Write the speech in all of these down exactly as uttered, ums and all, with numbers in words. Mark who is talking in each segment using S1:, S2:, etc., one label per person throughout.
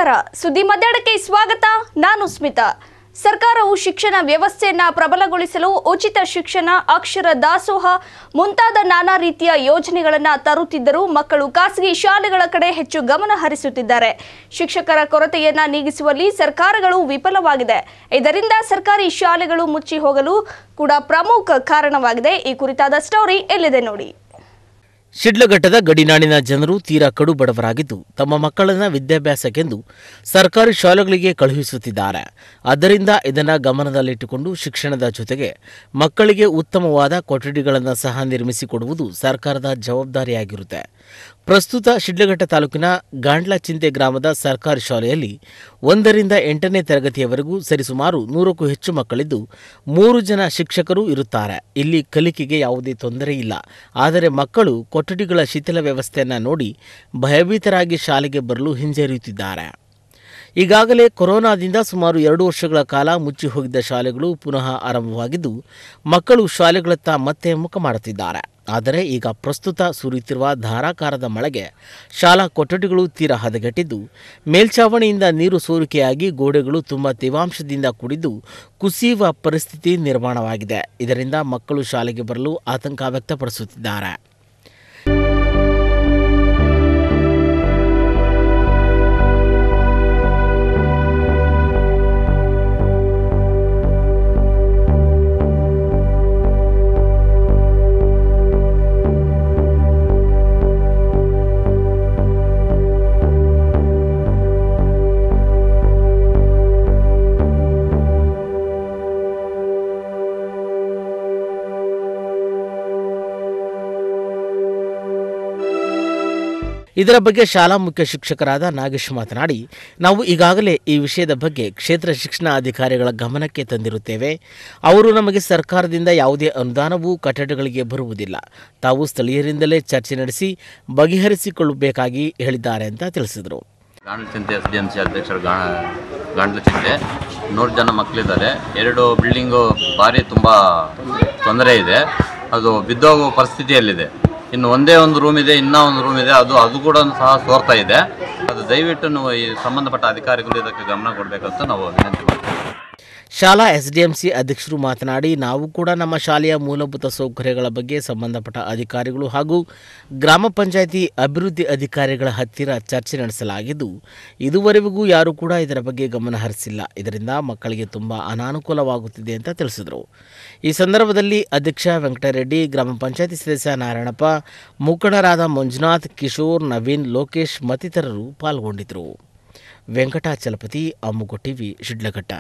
S1: ನಮಸ್ಕಾರ ಸುದ್ದಿ ಮಧ್ಯಾಹ್ನಕ್ಕೆ ಸ್ವಾಗತ ನಾನು ಸ್ಮಿತಾ ಸರ್ಕಾರವು ಶಿಕ್ಷಣ ವ್ಯವಸ್ಥೆಯನ್ನು ಪ್ರಬಲಗೊಳಿಸಲು ಉಚಿತ ಶಿಕ್ಷಣ ಅಕ್ಷರ ದಾಸೋಹ ಮುಂತಾದ ನಾನಾ ರೀತಿಯ ಯೋಜನೆಗಳನ್ನು ತರುತ್ತಿದ್ದರೂ ಮಕ್ಕಳು ಖಾಸಗಿ ಶಾಲೆಗಳ ಕಡೆ ಹೆಚ್ಚು ಗಮನ ಹರಿಸುತ್ತಿದ್ದಾರೆ ಶಿಕ್ಷಕರ ಕೊರತೆಯನ್ನು ನೀಗಿಸುವಲ್ಲಿ ಸರ್ಕಾರಗಳು ವಿಫಲವಾಗಿದೆ ಇದರಿಂದ ಸರ್ಕಾರಿ ಶಾಲೆಗಳು ಮುಚ್ಚಿ ಹೋಗಲು ಕೂಡ ಪ್ರಮುಖ ಕಾರಣವಾಗಿದೆ ಈ ಕುರಿತಾದ ಸ್ಟೋರಿ ಎಲ್ಲಿದೆ ನೋಡಿ
S2: ಶಿಡ್ಲಘಟ್ಟದ ಗಡಿನಾಡಿನ ಜನರು ತೀರಾ ಕಡು ಬಡವರಾಗಿದ್ದು ತಮ್ಮ ಮಕ್ಕಳನ್ನು ವಿದ್ಯಾಭ್ಯಾಸಕ್ಕೆಂದು ಸರ್ಕಾರಿ ಶಾಲೆಗಳಿಗೆ ಕಳುಹಿಸುತ್ತಿದ್ದಾರೆ ಆದ್ದರಿಂದ ಇದನ್ನು ಗಮನದಲ್ಲಿಟ್ಟುಕೊಂಡು ಶಿಕ್ಷಣದ ಜೊತೆಗೆ ಮಕ್ಕಳಿಗೆ ಉತ್ತಮವಾದ ಕೊಠಡಿಗಳನ್ನು ಸಹ ನಿರ್ಮಿಸಿಕೊಡುವುದು ಸರ್ಕಾರದ ಜವಾಬ್ದಾರಿಯಾಗಿರುತ್ತೆ ಪ್ರಸ್ತುತ ಶಿಡ್ಲಘಟ್ಟ ತಾಲೂಕಿನ ಗಾಂಡ್ಲಚಿಂತೆ ಗ್ರಾಮದ ಸರ್ಕಾರಿ ಶಾಲೆಯಲ್ಲಿ ಒಂದರಿಂದ ಎಂಟನೇ ತರಗತಿಯವರೆಗೂ ಸರಿಸುಮಾರು ನೂರಕ್ಕೂ ಹೆಚ್ಚು ಮಕ್ಕಳಿದ್ದು ಮೂರು ಜನ ಶಿಕ್ಷಕರು ಇರುತ್ತಾರೆ ಇಲ್ಲಿ ಕಲಿಕೆಗೆ ಯಾವುದೇ ತೊಂದರೆ ಇಲ್ಲ ಆದರೆ ಮಕ್ಕಳು ಕೊಠಡಿಗಳ ಶಿಥಿಲ ವ್ಯವಸ್ಥೆಯನ್ನು ನೋಡಿ ಭಯಭೀತರಾಗಿ ಶಾಲೆಗೆ ಬರಲು ಹಿಂಜರಿಯುತ್ತಿದ್ದಾರೆ ಈಗಾಗಲೇ ಕೊರೋನಾದಿಂದ ಸುಮಾರು ಎರಡು ವರ್ಷಗಳ ಕಾಲ ಮುಚ್ಚಿ ಹೋಗಿದ್ದ ಶಾಲೆಗಳು ಪುನಃ ಆರಂಭವಾಗಿದ್ದು ಮಕ್ಕಳು ಶಾಲೆಗಳತ್ತ ಮತ್ತೆ ಮುಖ ಮಾಡುತ್ತಿದ್ದಾರೆ ಆದರೆ ಈಗ ಪ್ರಸ್ತುತ ಸುರಿಯುತ್ತಿರುವ ಧಾರಾಕಾರದ ಮಳೆಗೆ ಶಾಲಾ ಕೊಠಡಿಗಳು ತೀರಾ ಹದಗೆಟ್ಟಿದ್ದು ಮೇಲ್ಛಾವಣಿಯಿಂದ ನೀರು ಸೋರಿಕೆಯಾಗಿ ಗೋಡೆಗಳು ತುಂಬ ತೇವಾಂಶದಿಂದ ಕೂಡಿದ್ದು ಕುಸಿಯುವ ಪರಿಸ್ಥಿತಿ ನಿರ್ಮಾಣವಾಗಿದೆ ಇದರಿಂದ ಮಕ್ಕಳು ಶಾಲೆಗೆ ಬರಲು ಆತಂಕ ವ್ಯಕ್ತಪಡಿಸುತ್ತಿದ್ದಾರೆ ಇದರ ಬಗ್ಗೆ ಶಾಲಾ ಮುಖ್ಯ ಶಿಕ್ಷಕರಾದ ನಾಗೇಶ್ ಮಾತನಾಡಿ ನಾವು ಈಗಾಗಲೇ ಈ ವಿಷಯದ ಬಗ್ಗೆ ಕ್ಷೇತ್ರ ಶಿಕ್ಷಣ ಅಧಿಕಾರಿಗಳ ಗಮನಕ್ಕೆ ತಂದಿರುತ್ತೇವೆ ಅವರು ನಮಗೆ ಸರ್ಕಾರದಿಂದ ಯಾವುದೇ ಅನುದಾನವೂ ಕಟ್ಟಡಗಳಿಗೆ ಬರುವುದಿಲ್ಲ ತಾವು ಸ್ಥಳೀಯರಿಂದಲೇ ಚರ್ಚೆ ನಡೆಸಿ ಬಗೆಹರಿಸಿಕೊಳ್ಳಬೇಕಾಗಿ ಹೇಳಿದ್ದಾರೆ ಅಂತ ತಿಳಿಸಿದರು.
S3: Gandlachinte S D M C ಅಧ್ಯಕ್ಷರು ಗಾಂಡ್ಲಚಿಂತೆ ನೂರು ಜನ ಮಕ್ಕಳಿದ್ದಾರೆ. ಎರಡು ಬಿಲ್ಡಿಂಗು ಭಾರಿ ತುಂಬ ತೊಂದರೆ ಇದೆ, ಅದು ಬಿದ್ದೋಗುವ ಪರಿಸ್ಥಿತಿಯಲ್ಲಿದೆ. ಇನ್ನು ಒಂದೇ ಒಂದು ರೂಮ್ ಇದೆ, ಇನ್ನೂ ಒಂದು ರೂಮ್ ಇದೆ, ಅದು ಅದು ಕೂಡ ಸಹ ಸೋರ್ತಾ ಇದೆ. ಅದು ದಯವಿಟ್ಟು ನಾವು ಈ ಸಂಬಂಧಪಟ್ಟ ಅಧಿಕಾರಿಗಳು ಇದಕ್ಕೆ ಗಮನ ಕೊಡಬೇಕಂತ ನಾವು ವಿನಂತಿ ಮಾಡ್ತೀವಿ.
S2: ಶಾಲಾ ಎಸ್ ಡಿ ಎಂ ಸಿ ಅಧ್ಯಕ್ಷರು ಮಾತನಾಡಿ ನಾವು ಕೂಡ ನಮ್ಮ ಶಾಲೆಯ ಮೂಲಭೂತ ಸೌಕರ್ಯಗಳ ಬಗ್ಗೆ ಸಂಬಂಧಪಟ್ಟ ಅಧಿಕಾರಿಗಳು ಹಾಗೂ ಗ್ರಾಮ ಪಂಚಾಯಿತಿ ಅಭಿವೃದ್ಧಿ ಅಧಿಕಾರಿಗಳ ಹತ್ತಿರ ಚರ್ಚೆ ನಡೆಸಲಾಗಿದ್ದು ಇದುವರೆಗೂ ಯಾರೂ ಕೂಡ ಇದರ ಬಗ್ಗೆ ಗಮನ ಹರಿಸಿಲ್ಲ. ಇದರಿಂದ ಮಕ್ಕಳಿಗೆ ತುಂಬ ಅನಾನುಕೂಲವಾಗುತ್ತಿದೆ ಅಂತ ತಿಳಿಸಿದರು. ಈ ಸಂದರ್ಭದಲ್ಲಿ ಅಧ್ಯಕ್ಷ ವೆಂಕಟರೆಡ್ಡಿ, ಗ್ರಾಮ ಪಂಚಾಯಿತಿ ಸದಸ್ಯ ನಾರಾಯಣಪ್ಪ, ಮುಖಂಡರಾದ ಮಂಜುನಾಥ್, ಕಿಶೋರ್, ನವೀನ್, ಲೋಕೇಶ್ ಮತ್ತಿತರರು ಪಾಲ್ಗೊಂಡಿದ್ದರು. ವೆಂಕಟಾಚಲಪತಿ, ಅಮ್ಮುಗು ಟಿವಿ, ಶಿಡ್ಲಘಟ್ಟ.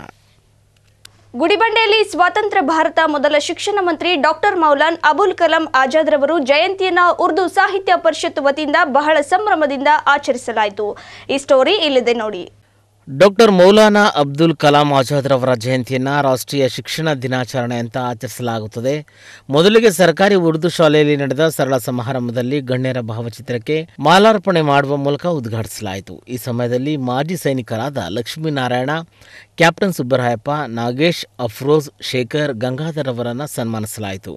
S1: ಗುಡಿಬಂಡೆಯಲ್ಲಿ ಸ್ವಾತಂತ್ರ್ಯ ಭಾರತ ಮೊದಲ ಶಿಕ್ಷಣ ಮಂತ್ರಿ ಡಾಕ್ಟರ್ ಮೌಲಾನ್ ಅಬುಲ್ ಕಲಾಂ ಆಜಾದ್ ರವರು ಜಯಂತಿಯನ್ನು ಉರ್ದು ಸಾಹಿತ್ಯ ಪರಿಷತ್ ವತಿಯಿಂದ ಬಹಳ ಸಂಭ್ರಮದಿಂದ ಆಚರಿಸಲಾಯಿತು. ಈ ಸ್ಟೋರಿ ಇಲ್ಲಿದೆ ನೋಡಿ.
S2: ಡಾಕ್ಟರ್ ಮೌಲಾನಾ ಅಬ್ದುಲ್ ಕಲಾಂ ಆಜಾದ್ ರವರ ಜಯಂತಿಯನ್ನು ರಾಷ್ಟ್ರೀಯ ಶಿಕ್ಷಣ ದಿನಾಚರಣೆ ಅಂತ ಆಚರಿಸಲಾಗುತ್ತದೆ. ಮೊದಲಿಗೆ ಸರ್ಕಾರಿ ಉರ್ದು ಶಾಲೆಯಲ್ಲಿ ನಡೆದ ಸರಳ ಸಮಾರಂಭದಲ್ಲಿ ಗಣ್ಯರ ಭಾವಚಿತ್ರಕ್ಕೆ ಮಾಲಾರ್ಪಣೆ ಮಾಡುವ ಮೂಲಕ ಉದ್ಘಾಟಿಸಲಾಯಿತು. ಈ ಸಮಯದಲ್ಲಿ ಮಾಜಿ ಸೈನಿಕರಾದ ಲಕ್ಷ್ಮೀನಾರಾಯಣ, ಕ್ಯಾಪ್ಟನ್ ಸುಬ್ಬರಾಯಪ್ಪ, ನಾಗೇಶ್, ಅಫ್ರೋಜ್, ಶೇಖರ್, ಗಂಗಾಧರ್ ಅವರನ್ನು ಸನ್ಮಾನಿಸಲಾಯಿತು.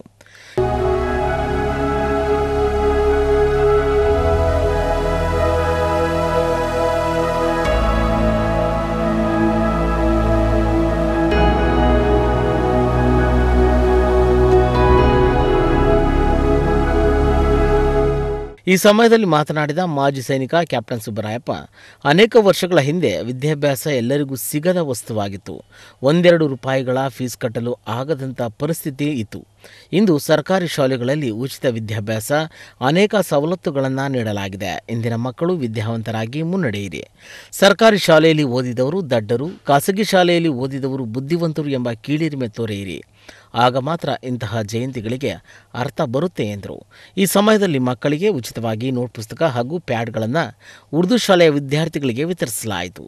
S2: ಈ ಸಮಯದಲ್ಲಿ ಮಾತನಾಡಿದ ಮಾಜಿ ಸೈನಿಕ ಕ್ಯಾಪ್ಟನ್ ಸುಬ್ಬರಾಯಪ್ಪ, ಅನೇಕ ವರ್ಷಗಳ ಹಿಂದೆ ವಿದ್ಯಾಭ್ಯಾಸ ಎಲ್ಲರಿಗೂ ಸಿಗದ ವಸ್ತುವಾಗಿತ್ತು. ಒಂದೆರಡು ರೂಪಾಯಿಗಳ ಫೀಸ್ ಕಟ್ಟಲು ಆಗದಂಥ ಪರಿಸ್ಥಿತಿ ಇತ್ತು. ಇಂದು ಸರ್ಕಾರಿ ಶಾಲೆಗಳಲ್ಲಿ ಉಚಿತ ವಿದ್ಯಾಭ್ಯಾಸ, ಅನೇಕ ಸವಲತ್ತುಗಳನ್ನು ನೀಡಲಾಗಿದೆ. ಇಂದಿನ ಮಕ್ಕಳು ವಿದ್ಯಾವಂತರಾಗಿ ಮುನ್ನಡೆಯಿರಿ. ಸರ್ಕಾರಿ ಶಾಲೆಯಲ್ಲಿ ಓದಿದವರು ದಡ್ಡರು, ಖಾಸಗಿ ಶಾಲೆಯಲ್ಲಿ ಓದಿದವರು ಬುದ್ಧಿವಂತರು ಎಂಬ ಕೀಳಿರಿಮೆ ತೋರೆಯಿರಿ. ಆಗ ಮಾತ್ರ ಇಂತಹ ಜಯಂತಿಗಳಿಗೆ ಅರ್ಥ ಬರುತ್ತೆ ಎಂದರು. ಈ ಸಮಯದಲ್ಲಿ ಮಕ್ಕಳಿಗೆ ಉಚಿತವಾಗಿ ನೋಟ್ ಪುಸ್ತಕ ಹಾಗೂ ಪ್ಯಾಡ್ಗಳನ್ನು ಉರ್ದು ಶಾಲೆಯ ವಿದ್ಯಾರ್ಥಿಗಳಿಗೆ ವಿತರಿಸಲಾಯಿತು.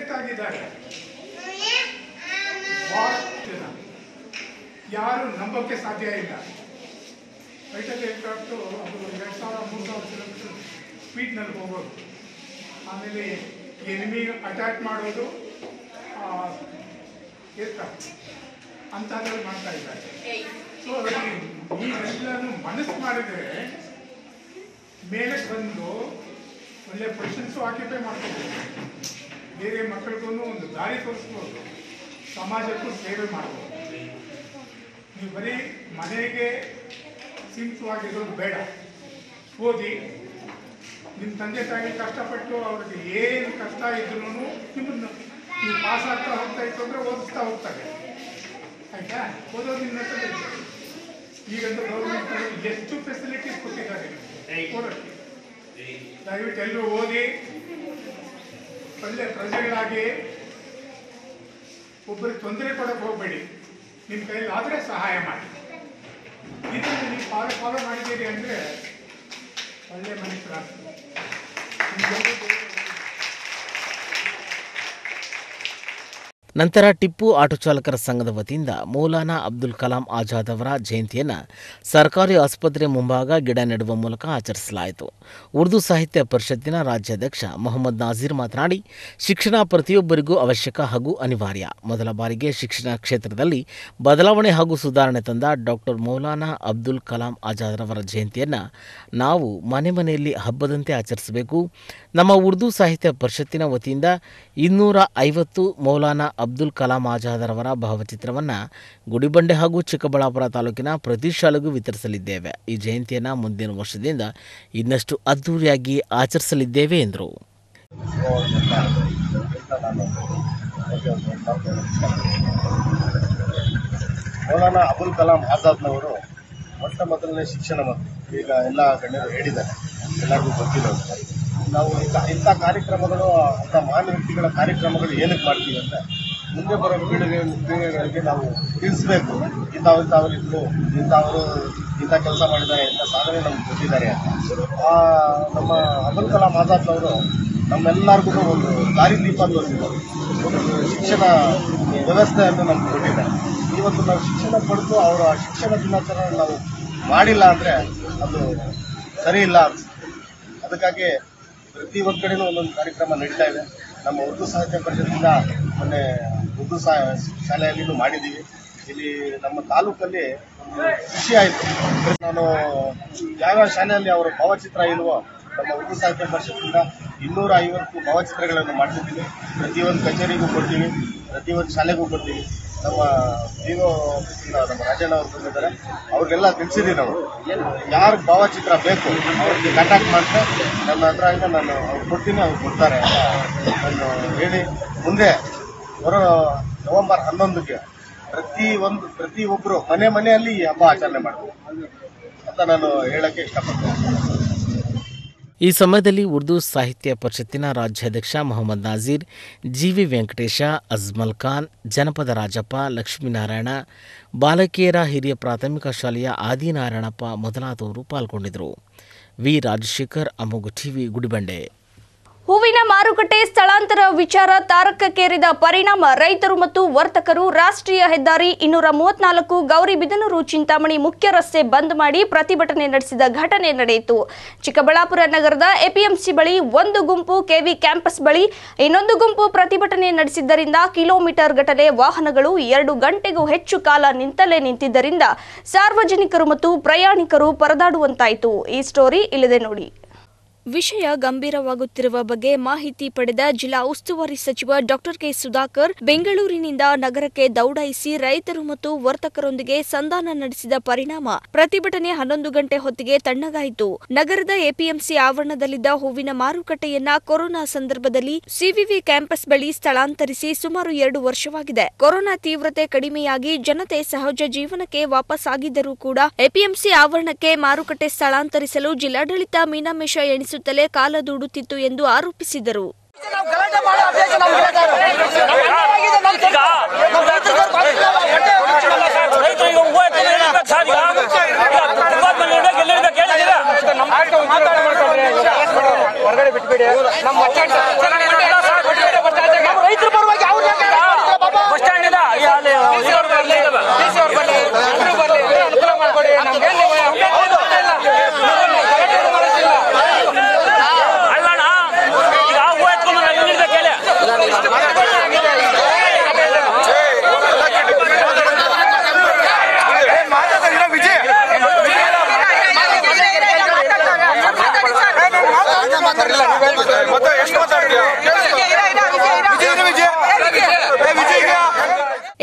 S4: ಯಾರು ನಂಬಕ್ಕೆ ಸಾಧ್ಯ ಇಲ್ಲ. ಫೈಟರ್ ಏರ್ಕ್ರಾಫ್ಟು ಅದು ಎರಡು ಸಾವಿರ ಮೂರು ಸಾವಿರ ಕಿಲೋಮೀಟರ್ ಸ್ಪೀಡ್ನಲ್ಲಿ ಹೋಗೋದು, ಆಮೇಲೆ ಎನಿಮಿಗೆ ಅಟ್ಯಾಕ್ ಮಾಡೋದು ಏರ್ಕ್ರಾಫ್ಟ್ ಅಂಥದ್ರಲ್ಲಿ ಮಾಡ್ತಾ ಇದ್ದಾರೆ. ಸೊ ನೀವೆಲ್ಲರೂ ಮನಸ್ಸು ಮಾಡಿದರೆ ಮೇಲೆ ಬಂದು ಒಳ್ಳೆ ಪೊಸಿಷನ್ಸು ಆಕ್ಯುಪೈ ಮಾಡ್ಕೋಬೋದು. ಬೇರೆ ಮಕ್ಕಳಿಗೂ ಒಂದು ದಾರಿ ತೋರಿಸ್ಬೋದು, ಸಮಾಜಕ್ಕೂ ಸೇವೆ ಮಾಡ್ಬೋದು. ನೀವು ಬರೀ ಮನೆಗೆ ಸೀಮಿತವಾಗಿರೋದು ಬೇಡ. ಓದಿ, ನಿಮ್ಮ ತಂದೆ ತಾಯಿ ಕಷ್ಟಪಟ್ಟು ಅವ್ರಿಗೆ ಏನು ಕಷ್ಟ ಇದ್ರೂ ನಿಮ್ಮನ್ನು ನೀವು ಪಾಸ್ ಆಗ್ತಾ ಹೋಗ್ತಾ ಇತ್ತು ಅಂದರೆ ಓದಿಸ್ತಾ ಹೋಗ್ತಾರೆ. ಆಯಿತಾ? ಓದೋದು ನಿಮ್ಮ ಹತ್ರ ಇದೆ. ಈಗಂತೂ ಗೌರ್ಮೆಂಟ್ ಎಷ್ಟು ಫೆಸಿಲಿಟೀಸ್ ಕೊಟ್ಟಿದ್ದಾರೆ ಓದೋಕ್ಕೆ. ದಯವಿಟ್ಟು ಎಲ್ಲರೂ ಓದಿ ಒಳ್ಳೆ ಪ್ರಜೆಗಳಾಗಿ ಒಬ್ಬರಿಗೆ ತೊಂದರೆ ಕೊಡೋಕ್ಕೆ ಹೋಗಬೇಡಿ. ನಿಮ್ಮ ಕೈಯಲ್ಲಿ ಆದರೆ ಸಹಾಯ ಮಾಡಿ. ಇದನ್ನು ನೀವು ಫಾಲೋ ಫಾಲೋ ಮಾಡಿದ್ದೀರಿ ಅಂದರೆ ಒಳ್ಳೆ ಮನುಷ್ಯರಾಗ್ತದೆ.
S2: ನಂತರ ಟಿಪ್ಪು ಆಟೋ ಚಾಲಕರ ಸಂಘದ ವತಿಯಿಂದ ಮೌಲಾನಾ ಅಬ್ದುಲ್ ಕಲಾಂ ಆಜಾದ್ ಅವರ ಜಯಂತಿಯನ್ನು ಸರ್ಕಾರಿ ಆಸ್ಪತ್ರೆ ಮುಂಭಾಗ ಗಿಡ ನೆಡುವ ಮೂಲಕ ಆಚರಿಸಲಾಯಿತು. ಉರ್ದು ಸಾಹಿತ್ಯ ಪರಿಷತ್ತಿನ ರಾಜ್ಯಾಧ್ಯಕ್ಷ ಮೊಹಮ್ಮದ್ ನಾಜೀರ್ ಮಾತನಾಡಿ, ಶಿಕ್ಷಣ ಪ್ರತಿಯೊಬ್ಬರಿಗೂ ಅವಶ್ಯಕ ಹಾಗೂ ಅನಿವಾರ್ಯ. ಮೊದಲ ಬಾರಿಗೆ ಶಿಕ್ಷಣ ಕ್ಷೇತ್ರದಲ್ಲಿ ಬದಲಾವಣೆ ಹಾಗೂ ಸುಧಾರಣೆ ತಂದ ಡಾಕ್ಟರ್ ಮೌಲಾನಾ ಅಬ್ದುಲ್ ಕಲಾಂ ಆಜಾದ್ ರವರ ಜಯಂತಿಯನ್ನು ನಾವು ಮನೆ ಮನೆಯಲ್ಲಿ ಹಬ್ಬದಂತೆ ಆಚರಿಸಬೇಕು. ನಮ್ಮ ಉರ್ದು ಸಾಹಿತ್ಯ ಪರಿಷತ್ತಿನ ವತಿಯಿಂದ ಇನ್ನೂರ ಐವತ್ತು ಮೌಲಾನಾ ಅಬ್ದುಲ್ ಕಲಾಂ ಆಜಾದ್ ರವರ ಭಾವಚಿತ್ರವನ್ನು ಗುಡಿಬಂಡೆ ಹಾಗೂ ಚಿಕ್ಕಬಳ್ಳಾಪುರ ತಾಲೂಕಿನ ಪ್ರತಿ ಶಾಲೆಗೂ ವಿತರಿಸಲಿದ್ದೇವೆ. ಈ ಜಯಂತಿಯನ್ನು ಮುಂದಿನ ವರ್ಷದಿಂದ ಇನ್ನಷ್ಟು ಅದ್ದೂರಿಯಾಗಿ ಆಚರಿಸಲಿದ್ದೇವೆ ಎಂದರು.
S5: ಮೌಲಾನಾ ಅಬುಲ್ ಕಲಾಂ ಆಜಾದ್ನವರು ಮೊಟ್ಟ ಮೊದಲನೇ ಶಿಕ್ಷಣ ಮಂತ್ರಿ. ಈಗ ಎಲ್ಲ ಗಣ್ಯರು ಹೇಳಿದ್ದಾರೆ, ಎಲ್ಲರಿಗೂ ಗೊತ್ತಿರೋದು. ನಾವು ಇಂಥ ಇಂಥ ಕಾರ್ಯಕ್ರಮಗಳು, ಅಂಥ ಮಹಾನ್ ವ್ಯಕ್ತಿಗಳ ಕಾರ್ಯಕ್ರಮಗಳು ಏನಕ್ಕೆ ಮಾಡ್ತೀವಿ ಅಂದರೆ, ಮುಂದೆ ಬರೋ ಪೀಳಿಗೆ ಪೀಳಿಗೆಗಳಿಗೆ ನಾವು ತಿಳಿಸ್ಬೇಕು, ಇಂಥವ್ರು ಇಂಥವರಿದ್ರು, ಇಂಥವರು ಇಂಥ ಕೆಲಸ ಮಾಡಿದ್ದಾರೆ, ಇಂಥ ಸಾಧನೆ ನಮ್ಗೆ ಕೊಟ್ಟಿದ್ದಾರೆ ಅಂತ. ನಮ್ಮ ಅಬುಲ್ ಕಲಾಂ ಆಜಾದ್ನವರು ನಮ್ಮೆಲ್ಲರಿಗೂ ಒಂದು ದಾರಿದೀಪ ತೋರಿಸಿದ್ದಾರೆ, ಒಂದು ಶಿಕ್ಷಣ ವ್ಯವಸ್ಥೆಯನ್ನು ನಮ್ಗೆ ಕೊಟ್ಟಿದ್ದಾರೆ. ಇವತ್ತು ನಾವು ಶಿಕ್ಷಣ ಪಡೆದು ಅವರ ಶಿಕ್ಷಣ ದಿನಾಚರಣೆ ನಾವು ಮಾಡಿಲ್ಲ ಅಂದರೆ ಅದು ಸರಿ ಇಲ್ಲ ಅನ್ಸುತ್ತೆ. ಅದಕ್ಕಾಗಿ ಪ್ರತಿ ಒಂದು ಕಡೆಯೂ ಒಂದೊಂದು ಕಾರ್ಯಕ್ರಮ ನಡೀತಾ ಇದೆ. ನಮ್ಮ ಉರ್ದು ಸಾಹಿತ್ಯ ಪರಿಷತ್ತಿಂದ ಮೊನ್ನೆ ಉರ್ದು ಸಾ ಶಾಲೆಯಲ್ಲಿನೂ ಮಾಡಿದ್ದೀವಿ. ಇಲ್ಲಿ ನಮ್ಮ ತಾಲೂಕಲ್ಲಿ ಖುಷಿ ಆಯಿತು. ನಾನು ಯಾವ್ಯಾವ ಶಾಲೆಯಲ್ಲಿ ಅವರ ಭಾವಚಿತ್ರ ಇಲ್ವೋ ನಮ್ಮ ಉರ್ದು ಸಾಹಿತ್ಯ ಪರಿಷತ್ತಿಂದ ಇನ್ನೂರ ಐವತ್ತು ಭಾವಚಿತ್ರಗಳನ್ನು ಮಾಡ್ತಿದ್ದೀವಿ. ಪ್ರತಿಯೊಂದು ಕಚೇರಿಗೂ ಕೊಡ್ತೀವಿ, ಪ್ರತಿಯೊಂದು ಶಾಲೆಗೂ ಕೊಡ್ತೀವಿ. ನಮ್ಮ ವಿವೋ ಆಫೀಸಿಂದ ನಮ್ಮ ರಾಜಣ್ಣ ಅವರು ಬಂದಿದ್ದಾರೆ, ಅವ್ರಿಗೆಲ್ಲ ತಿಳಿಸಿದ್ದೀವಿ. ನಾವು ಯಾರು ಭಾವಚಿತ್ರ ಬೇಕು ಅವ್ರಿಗೆ ಕಾಂಟ್ಯಾಕ್ಟ್ ಮಾಡಿದ್ರೆ ನನ್ನ ಹತ್ರ ಇಂದ ನಾನು ಅವ್ರು ಕೊಡ್ತೀನಿ, ಅವ್ರು ಕೊಡ್ತಾರೆ ಅಂತ ನಾನು ಹೇಳಿ, ಮುಂದೆ ಬರೋ ನವೆಂಬರ್ ಹನ್ನೊಂದಕ್ಕೆ ಪ್ರತಿ ಒಂದು ಪ್ರತಿ ಒಬ್ಬರು ಮನೆ ಮನೆಯಲ್ಲಿ ಈ ಹಬ್ಬ ಆಚರಣೆ ಮಾಡ್ತೀವಿ ಅಂತ ನಾನು ಹೇಳಕ್ಕೆ ಇಷ್ಟಪಡ್ತೀನಿ.
S2: ಈ ಸಮಯದಲ್ಲಿ ಉರ್ದು ಸಾಹಿತ್ಯ ಪರಿಷತ್ತಿನ ರಾಜ್ಯಾಧ್ಯಕ್ಷ ಮೊಹಮ್ಮದ್ ನಾಜೀರ್, ಜಿ ವಿ ವೆಂಕಟೇಶ, ಅಜ್ಮಲ್ ಖಾನ್, ಜನಪದ ರಾಜಪ್ಪ, ಲಕ್ಷ್ಮೀನಾರಾಯಣ, ಬಾಲಕಿಯರ ಹಿರಿಯ ಪ್ರಾಥಮಿಕ ಶಾಲೆಯ ಆದಿನಾರಾಯಣಪ್ಪ ಮೊದಲಾದವರು ಪಾಲ್ಗೊಂಡಿದ್ದರು. ವಿ ರಾಜಶೇಖರ್, ಅಮೋಘ ಟಿವಿ, ಗುಡಿಬಂಡೆ.
S1: ಹೂವಿನ ಮಾರುಕಟ್ಟೆ ಸ್ಥಳಾಂತರ ವಿಚಾರ ತಾರಕಕ್ಕೇರಿದ ಪರಿಣಾಮ ರೈತರು ಮತ್ತು ವರ್ತಕರು ರಾಷ್ಟ್ರೀಯ ಹೆದ್ದಾರಿ ಇನ್ನೂರ ಮೂವತ್ನಾಲ್ಕು ಗೌರಿಬಿದನೂರು ಚಿಂತಾಮಣಿ ಮುಖ್ಯ ರಸ್ತೆ ಬಂದ್ ಮಾಡಿ ಪ್ರತಿಭಟನೆ ನಡೆಸಿದ ಘಟನೆ ನಡೆಯಿತು. ಚಿಕ್ಕಬಳ್ಳಾಪುರ ನಗರದ ಎಪಿಎಂಸಿ ಬಳಿ ಒಂದು ಗುಂಪು, ಕೆವಿ ಕ್ಯಾಂಪಸ್ ಬಳಿ ಇನ್ನೊಂದು ಗುಂಪು ಪ್ರತಿಭಟನೆ ನಡೆಸಿದ್ದರಿಂದ ಕಿಲೋಮೀಟರ್ ಗಟ್ಟಲೆ ವಾಹನಗಳು ಎರಡು ಗಂಟೆಗೂ ಹೆಚ್ಚು ಕಾಲ ನಿಂತಲೇ ನಿಂತಿದ್ದರಿಂದ ಸಾರ್ವಜನಿಕರು ಮತ್ತು ಪ್ರಯಾಣಿಕರು ಪರದಾಡುವಂತಾಯಿತು. ಈ ಸ್ಟೋರಿ ಇಲ್ಲಿದೆ ನೋಡಿ. ವಿಷಯ ಗಂಭೀರವಾಗುತ್ತಿರುವ ಬಗ್ಗೆ ಮಾಹಿತಿ ಪಡೆದ ಜಿಲ್ಲಾ ಉಸ್ತುವಾರಿ ಸಚಿವ ಡಾಕ್ಟರ್ ಕೆ ಸುಧಾಕರ್ ಬೆಂಗಳೂರಿನಿಂದ ನಗರಕ್ಕೆ ದೌಡಾಯಿಸಿ ರೈತರು ಮತ್ತು ವರ್ತಕರೊಂದಿಗೆ ಸಂಧಾನ ನಡೆಸಿದ ಪರಿಣಾಮ ಪ್ರತಿಭಟನೆ ಹನ್ನೊಂದು ಗಂಟೆ ಹೊತ್ತಿಗೆ ತಣ್ಣಗಾಯಿತು. ನಗರದ ಎಪಿಎಂಸಿ ಆವರಣದಲ್ಲಿದ್ದ ಹೂವಿನ ಮಾರುಕಟ್ಟೆಯನ್ನ ಕೊರೋನಾ ಸಂದರ್ಭದಲ್ಲಿ ಸಿವಿವಿ ಕ್ಯಾಂಪಸ್ ಬಳಿ ಸ್ಥಳಾಂತರಿಸಿ ಸುಮಾರು ಎರಡು ವರ್ಷವಾಗಿದೆ. ಕೊರೋನಾ ತೀವ್ರತೆ ಕಡಿಮೆಯಾಗಿ ಜನತೆ ಸಹಜ ಜೀವನಕ್ಕೆ ವಾಪಸ್ ಆಗಿದ್ದರೂ ಕೂಡ ಎಪಿಎಂಸಿ ಆವರಣಕ್ಕೆ ಮಾರುಕಟ್ಟೆ ಸ್ಥಳಾಂತರಿಸಲು ಜಿಲ್ಲಾಡಳಿತ ಮೀನಾಮೇಷ ಎಣಿಸುತ್ತಲೇ ಕಾಲ ದೂಡುತ್ತಿತ್ತು ಎಂದು ಆರೋಪಿಸಿದರು.
S6: ಮತ್ತೆ ಎಷ್ಟು ಮಾತಾಡ್ತೀವಿ?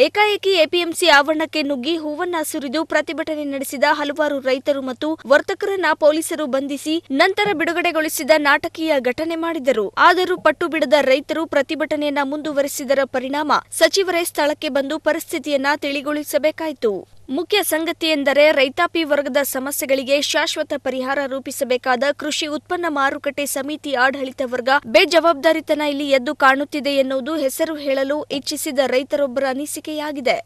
S1: ಏಕಾಏಕಿ ಎಪಿಎಂಸಿ ಆವರಣಕ್ಕೆ ನುಗ್ಗಿ ಹೂವನ್ನ ಸುರಿದು ಪ್ರತಿಭಟನೆ ನಡೆಸಿದ ಹಲವಾರು ರೈತರು ಮತ್ತು ವರ್ತಕರನ್ನ ಪೊಲೀಸರು ಬಂಧಿಸಿ ನಂತರ ಬಿಡುಗಡೆಗೊಳಿಸಿದ ನಾಟಕೀಯ ಘಟನೆ ಮಾಡಿದರು. ಆದರೂ ಪಟ್ಟು ಬಿಡದ ರೈತರು ಪ್ರತಿಭಟನೆಯನ್ನ ಮುಂದುವರೆಸಿದರ ಪರಿಣಾಮ ಸಚಿವರೇ ಸ್ಥಳಕ್ಕೆ ಬಂದು ಪರಿಸ್ಥಿತಿಯನ್ನ ತಿಳಿಗೊಳಿಸಬೇಕಾಯಿತು. ಮುಖ್ಯ ಸಂಗತಿ ಎಂದರೆ ರೈತಾಪಿ ವರ್ಗದ ಸಮಸ್ಯೆಗಳಿಗೆ ಶಾಶ್ವತ ಪರಿಹಾರ ರೂಪಿಸಬೇಕಾದ ಕೃಷಿ ಉತ್ಪನ್ನ ಮಾರುಕಟ್ಟೆ ಸಮಿತಿ ಆಡಳಿತ ವರ್ಗ ಬೇಜವಾಬ್ದಾರಿತನ ಇಲ್ಲಿ ಎದ್ದು ಕಾಣುತ್ತಿದೆ ಎನ್ನುವುದು ಹೆಸರು ಹೇಳಲು ಇಚ್ಛಿಸಿದ ರೈತರೊಬ್ಬರ ಅನಿಸಿಕೆಯಾಗಿದೆ.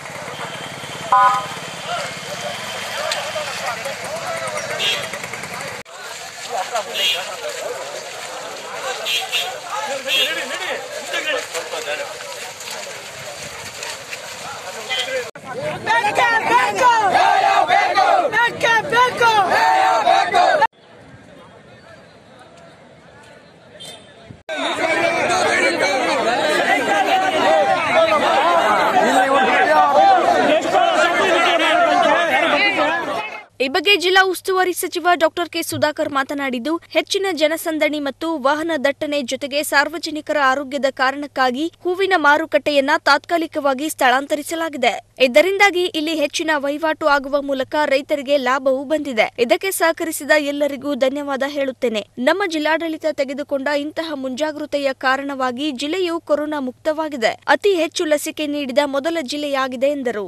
S1: ಈ ಬಗ್ಗೆ ಜಿಲ್ಲಾ ಉಸ್ತುವಾರಿ ಸಚಿವ ಡಾಕ್ಟರ್ ಕೆ ಸುಧಾಕರ್ ಮಾತನಾಡಿದ್ದು, ಹೆಚ್ಚಿನ ಜನಸಂದಣಿ ಮತ್ತು ವಾಹನ ದಟ್ಟಣೆ ಜೊತೆಗೆ ಸಾರ್ವಜನಿಕರ ಆರೋಗ್ಯದ ಕಾರಣಕ್ಕಾಗಿ ಹೂವಿನ ಮಾರುಕಟ್ಟೆಯನ್ನ ತಾತ್ಕಾಲಿಕವಾಗಿ ಸ್ಥಳಾಂತರಿಸಲಾಗಿದೆ. ಇದರಿಂದಾಗಿ ಇಲ್ಲಿ ಹೆಚ್ಚಿನ ವಹಿವಾಟು ಆಗುವ ಮೂಲಕ ರೈತರಿಗೆ ಲಾಭವೂ ಬಂದಿದೆ. ಇದಕ್ಕೆ ಸಹಕರಿಸಿದ ಎಲ್ಲರಿಗೂ ಧನ್ಯವಾದ ಹೇಳುತ್ತೇನೆ. ನಮ್ಮ ಜಿಲ್ಲಾಡಳಿತ ತೆಗೆದುಕೊಂಡ ಇಂತಹ ಮುಂಜಾಗೃತೆಯ ಕಾರಣವಾಗಿ ಜಿಲ್ಲೆಯು ಕೊರೋನಾ ಮುಕ್ತವಾಗಿದೆ. ಅತಿ ಹೆಚ್ಚು ಲಸಿಕೆ ನೀಡಿದ ಮೊದಲ ಜಿಲ್ಲೆಯಾಗಿದೆ ಎಂದರು.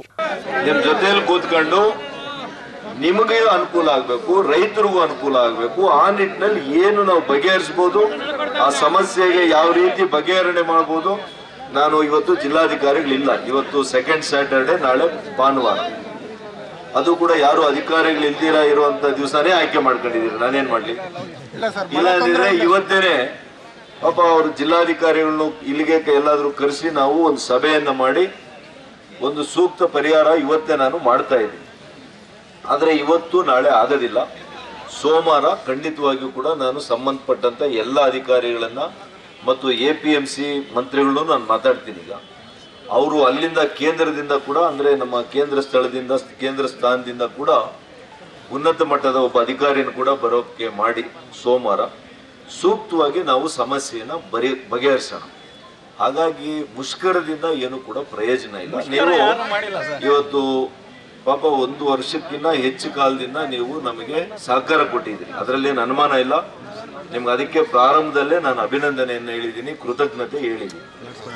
S6: ನಿಮಗೆ ಅನುಕೂಲ ಆಗಬೇಕು, ರೈತರಿಗೂ ಅನುಕೂಲ ಆಗಬೇಕು. ಆ ನಿಟ್ಟಿನಲ್ಲಿ ಏನು ನಾವು ಬಗೆಹರಿಸಬಹುದು, ಆ ಸಮಸ್ಯೆಗೆ ಯಾವ ರೀತಿ ಬಗೆಹರಣೆ ಮಾಡಬಹುದು. ನಾನು ಇವತ್ತು ಜಿಲ್ಲಾಧಿಕಾರಿಗಳಿಲ್ಲ, ಇವತ್ತು ಸೆಕೆಂಡ್ ಸ್ಯಾಟರ್ಡೆ, ನಾಳೆ ಭಾನುವಾರ. ಅದು ಕೂಡ ಯಾರು ಅಧಿಕಾರಿಗಳು ಇಲ್ದಿರ ಇರುವಂತ ದಿವಸನೇ ಆಯ್ಕೆ ಮಾಡ್ಕೊಂಡಿದ್ದೀರಿ. ನಾನೇನ್ ಮಾಡ್ಲಿ? ಇಲ್ಲ ಅಂದ್ರೆ ಇವತ್ತೇನೆ ಪಾಪ ಅವರು ಜಿಲ್ಲಾಧಿಕಾರಿಗಳನ್ನು ಇಲ್ಲಿಗೆ ಎಲ್ಲಾದ್ರೂ ಕರೆಸಿ ನಾವು ಒಂದು ಸಭೆಯನ್ನ ಮಾಡಿ ಒಂದು ಸೂಕ್ತ ಪರಿಹಾರ ಇವತ್ತೇ ನಾನು ಮಾಡ್ತಾ ಇದ್ದೀನಿ. ಆದರೆ ಇವತ್ತು ನಾಳೆ ಆಗೋದಿಲ್ಲ. ಸೋಮವಾರ ಖಂಡಿತವಾಗಿಯೂ ಕೂಡ ನಾನು ಸಂಬಂಧಪಟ್ಟಂತ ಎಲ್ಲ ಅಧಿಕಾರಿಗಳನ್ನ ಮತ್ತು ಎ ಪಿ ಎಂ ಸಿ ಮಂತ್ರಿಗಳನ್ನು ನಾನು ಮಾತಾಡ್ತೀನಿ. ಈಗ ಅವರು ಅಲ್ಲಿಂದ ಕೇಂದ್ರದಿಂದ ಕೂಡ, ಅಂದರೆ ನಮ್ಮ ಕೇಂದ್ರ ಸ್ಥಳದಿಂದ, ಕೇಂದ್ರ ಸ್ಥಾನದಿಂದ ಕೂಡ ಉನ್ನತ ಮಟ್ಟದ ಒಬ್ಬ ಅಧಿಕಾರಿಯನ್ನು ಕೂಡ ಬರೋಕ್ಕೆ ಮಾಡಿ ಸೋಮವಾರ ಸೂಕ್ತವಾಗಿ ನಾವು ಸಮಸ್ಯೆಯನ್ನು ಬರಿ ಬಗೆಹರಿಸೋಣ. ಹಾಗಾಗಿ ಮುಷ್ಕರದಿಂದ ಏನು ಕೂಡ ಪ್ರಯೋಜನ ಇಲ್ಲ. ನೀವು ಇವತ್ತು ಪಾಪ ಒಂದು ವರ್ಷಕ್ಕಿಂತ ಹೆಚ್ಚು ಕಾಲದಿಂದ ನೀವು ನಮಗೆ ಸಹಕಾರ ಕೊಟ್ಟಿದ್ದೀರಿ, ಅದರಲ್ಲೇನು ಅನುಮಾನ ಇಲ್ಲ. ನಿಮ್ಗೆ ಅದಕ್ಕೆ ಪ್ರಾರಂಭದಲ್ಲೇ ನಾನು ಅಭಿನಂದನೆಯನ್ನು ಹೇಳಿದ್ದೀನಿ, ಕೃತಜ್ಞತೆ ಹೇಳಿದ್ದೀನಿ.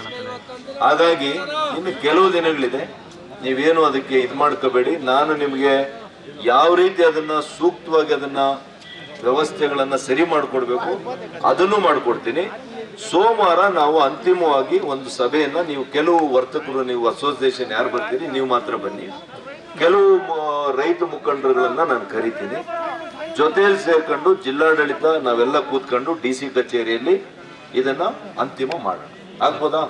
S6: ಹಾಗಾಗಿ ಇನ್ನು ಕೆಲವು ದಿನಗಳಿದೆ, ನೀವೇನು ಅದಕ್ಕೆ ಇದು ಮಾಡ್ಕೋಬೇಡಿ. ನಾನು ನಿಮಗೆ ಯಾವ ರೀತಿ ಅದನ್ನ ಸೂಕ್ತವಾಗಿ ಅದನ್ನ ವ್ಯವಸ್ಥೆಗಳನ್ನ ಸರಿ ಮಾಡಿಕೊಡ್ಬೇಕು ಅದನ್ನು ಮಾಡಿಕೊಡ್ತೀನಿ. ಸೋಮವಾರ ನಾವು ಅಂತಿಮವಾಗಿ ಒಂದು ಸಭೆಯನ್ನ, ನೀವು ಕೆಲವು ವರ್ತಕರು, ನೀವು ಅಸೋಸಿಯೇಷನ್ ಯಾರು ಬರ್ತೀರಿ ನೀವು ಮಾತ್ರ ಬನ್ನಿ, ಕೆಲವು ರೈತ ಮುಖಂಡರುಗಳನ್ನ ನಾನು ಕರಿತೀನಿ. ಜೊತೆಯಲ್ಲಿ ಸೇರ್ಕೊಂಡು ಜಿಲ್ಲಾಡಳಿತ ನಾವೆಲ್ಲ ಕೂತ್ಕೊಂಡು ಡಿ ಸಿ ಕಚೇರಿಯಲ್ಲಿ ಇದನ್ನ ಅಂತಿಮ ಮಾಡೋಣ. ಆಗ್ಬೋದಾ?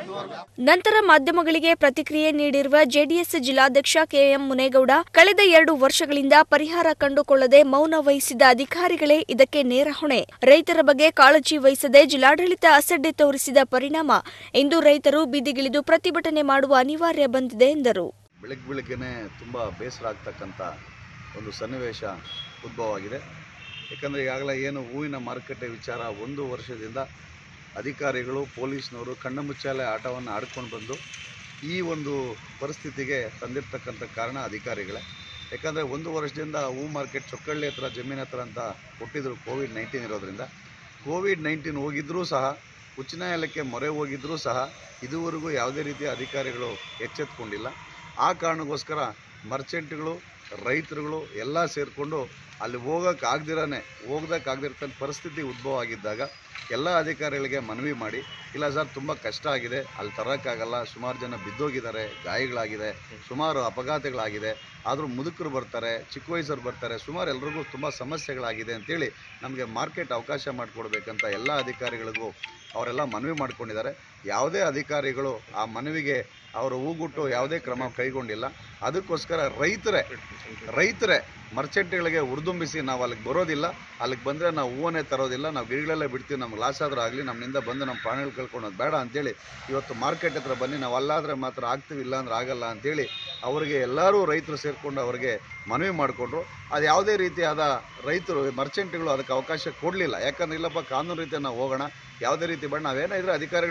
S1: ನಂತರ ಮಾಧ್ಯಮಗಳಿಗೆ ಪ್ರತಿಕ್ರಿಯೆ ನೀಡಿರುವ ಜೆಡಿಎಸ್ ಜಿಲ್ಲಾಧ್ಯಕ್ಷ ಕೆಎಂ ಮುನೇಗೌಡ, ಕಳೆದ ಎರಡು ವರ್ಷಗಳಿಂದ ಪರಿಹಾರ ಕಂಡುಕೊಳ್ಳದೆ ಮೌನ ವಹಿಸಿದ ಅಧಿಕಾರಿಗಳೇ ಇದಕ್ಕೆ ನೇರ ಹೊಣೆ. ರೈತರ ಬಗ್ಗೆ ಕಾಳಜಿ ವಹಿಸದೆ ಜಿಲ್ಲಾಡಳಿತ ಅಸಡ್ಡೆ ತೋರಿಸಿದ ಪರಿಣಾಮ ಇಂದು ರೈತರು ಬೀದಿಗಿಳಿದು ಪ್ರತಿಭಟನೆ ಮಾಡುವ ಅನಿವಾರ್ಯ ಬಂದಿದೆ ಎಂದರು.
S7: ಬೆಳಗ್ಗೆ ಬೆಳಗ್ಗೆನೇ ತುಂಬ ಬೇಸರ ಆಗ್ತಕ್ಕಂಥ ಒಂದು ಸನ್ನಿವೇಶ ಉದ್ಭವವಾಗಿದೆ. ಏಕೆಂದರೆ ಈಗಾಗಲೇ ಏನು ಹೂವಿನ ಮಾರುಕಟ್ಟೆ ವಿಚಾರ ಒಂದು ವರ್ಷದಿಂದ ಅಧಿಕಾರಿಗಳು, ಪೊಲೀಸ್ನವರು ಕಣ್ಣು ಮುಚ್ಚಾಲೆ ಆಟವನ್ನು ಆಡ್ಕೊಂಡು ಬಂದು ಈ ಒಂದು ಪರಿಸ್ಥಿತಿಗೆ ತಂದಿರ್ತಕ್ಕಂಥ ಕಾರಣ ಅಧಿಕಾರಿಗಳೇ. ಯಾಕಂದರೆ ಒಂದು ವರ್ಷದಿಂದ ಹೂ ಮಾರ್ಕೆಟ್ ಚೊಕ್ಕಳ್ಳಿ ಹತ್ರ, ಜಮೀನ್ ಹತ್ರ ಅಂತ ಕೊಟ್ಟಿದ್ದರು ಕೋವಿಡ್ ನೈನ್ಟೀನ್ ಇರೋದ್ರಿಂದ. ಕೋವಿಡ್ ನೈನ್ಟೀನ್ ಹೋಗಿದ್ದರೂ ಸಹ, ಉಚ್ಚ ನ್ಯಾಯಾಲಯಕ್ಕೆ ಮೊರೆ ಹೋಗಿದ್ದರೂ ಸಹ ಇದುವರೆಗೂ ಯಾವುದೇ ರೀತಿಯ ಅಧಿಕಾರಿಗಳು ಎಚ್ಚೆತ್ತುಕೊಂಡಿಲ್ಲ. ಆ ಕಾರಣಕ್ಕೋಸ್ಕರ ಮರ್ಚೆಂಟ್ಗಳು, ರೈತರುಗಳು ಎಲ್ಲ ಸೇರಿಕೊಂಡು ಅಲ್ಲಿ ಹೋಗೋಕ್ಕಾಗ್ದಿರೇ ಹೋಗೋದಕ್ಕಾಗ್ದಿರ್ತಕ್ಕಂಥ ಪರಿಸ್ಥಿತಿ ಉದ್ಭವ ಆಗಿದ್ದಾಗ ಎಲ್ಲ ಅಧಿಕಾರಿಗಳಿಗೆ ಮನವಿ ಮಾಡಿ, ಇಲ್ಲ ಸರ್ ತುಂಬ ಕಷ್ಟ ಆಗಿದೆ, ಅಲ್ಲಿ ತರೋಕ್ಕಾಗಲ್ಲ, ಸುಮಾರು ಜನ ಬಿದ್ದೋಗಿದ್ದಾರೆ, ಗಾಯಗಳಾಗಿದೆ, ಸುಮಾರು ಅಪಘಾತಗಳಾಗಿದೆ, ಆದರೂ ಮುದುಕರು ಬರ್ತಾರೆ, ಚಿಕ್ಕ ವಯಸ್ಸರು ಬರ್ತಾರೆ, ಸುಮಾರು ಎಲ್ರಿಗೂ ತುಂಬ ಸಮಸ್ಯೆಗಳಾಗಿದೆ ಅಂತೇಳಿ ನಮಗೆ ಮಾರ್ಕೆಟ್ ಅವಕಾಶ ಮಾಡಿಕೊಡ್ಬೇಕಂತ ಎಲ್ಲ ಅಧಿಕಾರಿಗಳಿಗೂ ಅವರೆಲ್ಲ ಮನವಿ ಮಾಡ್ಕೊಂಡಿದ್ದಾರೆ. ಯಾವುದೇ ಅಧಿಕಾರಿಗಳು ಆ ಮನವಿಗೆ ಅವರು ಹೂಗುಟ್ಟು ಯಾವುದೇ ಕ್ರಮ ಕೈಗೊಂಡಿಲ್ಲ. ಅದಕ್ಕೋಸ್ಕರ ರೈತರೇ ರೈತರೇ ಮರ್ಚೆಂಟ್ಗಳಿಗೆ ಹುರಿದುಂಬಿಸಿ ನಾವು ಅಲ್ಲಿಗೆ ಬರೋದಿಲ್ಲ, ಅಲ್ಲಿಗೆ ಬಂದರೆ ನಾವು ಹೂವನ್ನೇ ತರೋದಿಲ್ಲ, ನಾವು ಗಿಡಗಳೆಲ್ಲ ಬಿಡ್ತೀವಿ, ನಮ್ಗೆ ಲಾಸ್ ಆದರೂ ಆಗಲಿ, ನಮ್ಮಿಂದ ಬಂದು ನಮ್ಮ ಪ್ರಾಣಿಗಳು ಕಳ್ಕೊಳ್ಳೋದು ಬೇಡ ಅಂತೇಳಿ ಇವತ್ತು ಮಾರ್ಕೆಟ್ ಹತ್ರ ಬನ್ನಿ, ನಾವು ಅಲ್ಲಾದರೆ ಮಾತ್ರ ಆಗ್ತೀವಿ, ಇಲ್ಲಾಂದ್ರೆ ಆಗಲ್ಲ ಅಂತೇಳಿ ಅವರಿಗೆ ಎಲ್ಲರೂ ರೈತರು ಸೇರಿಕೊಂಡು ಅವರಿಗೆ ಮನವಿ ಮಾಡಿಕೊಂಡ್ರು. ಅದು ಯಾವುದೇ ರೀತಿಯಾದ ರೈತರು ಮರ್ಚೆಂಟ್ಗಳು ಅದಕ್ಕೆ ಅವಕಾಶ ಕೊಡಲಿಲ್ಲ. ಯಾಕಂದರೆ ಇಲ್ಲಪ್ಪ ಕಾನೂನು ರೀತಿಯ ನಾವು ಹೋಗೋಣ, ಯಾವುದೇ ರೀತಿ ಬೇಡ, ನಾವೇನೇ ಇದ್ರೆ ಅಧಿಕಾರಿಗಳ ಹತ್ರ ಭೇಟಿ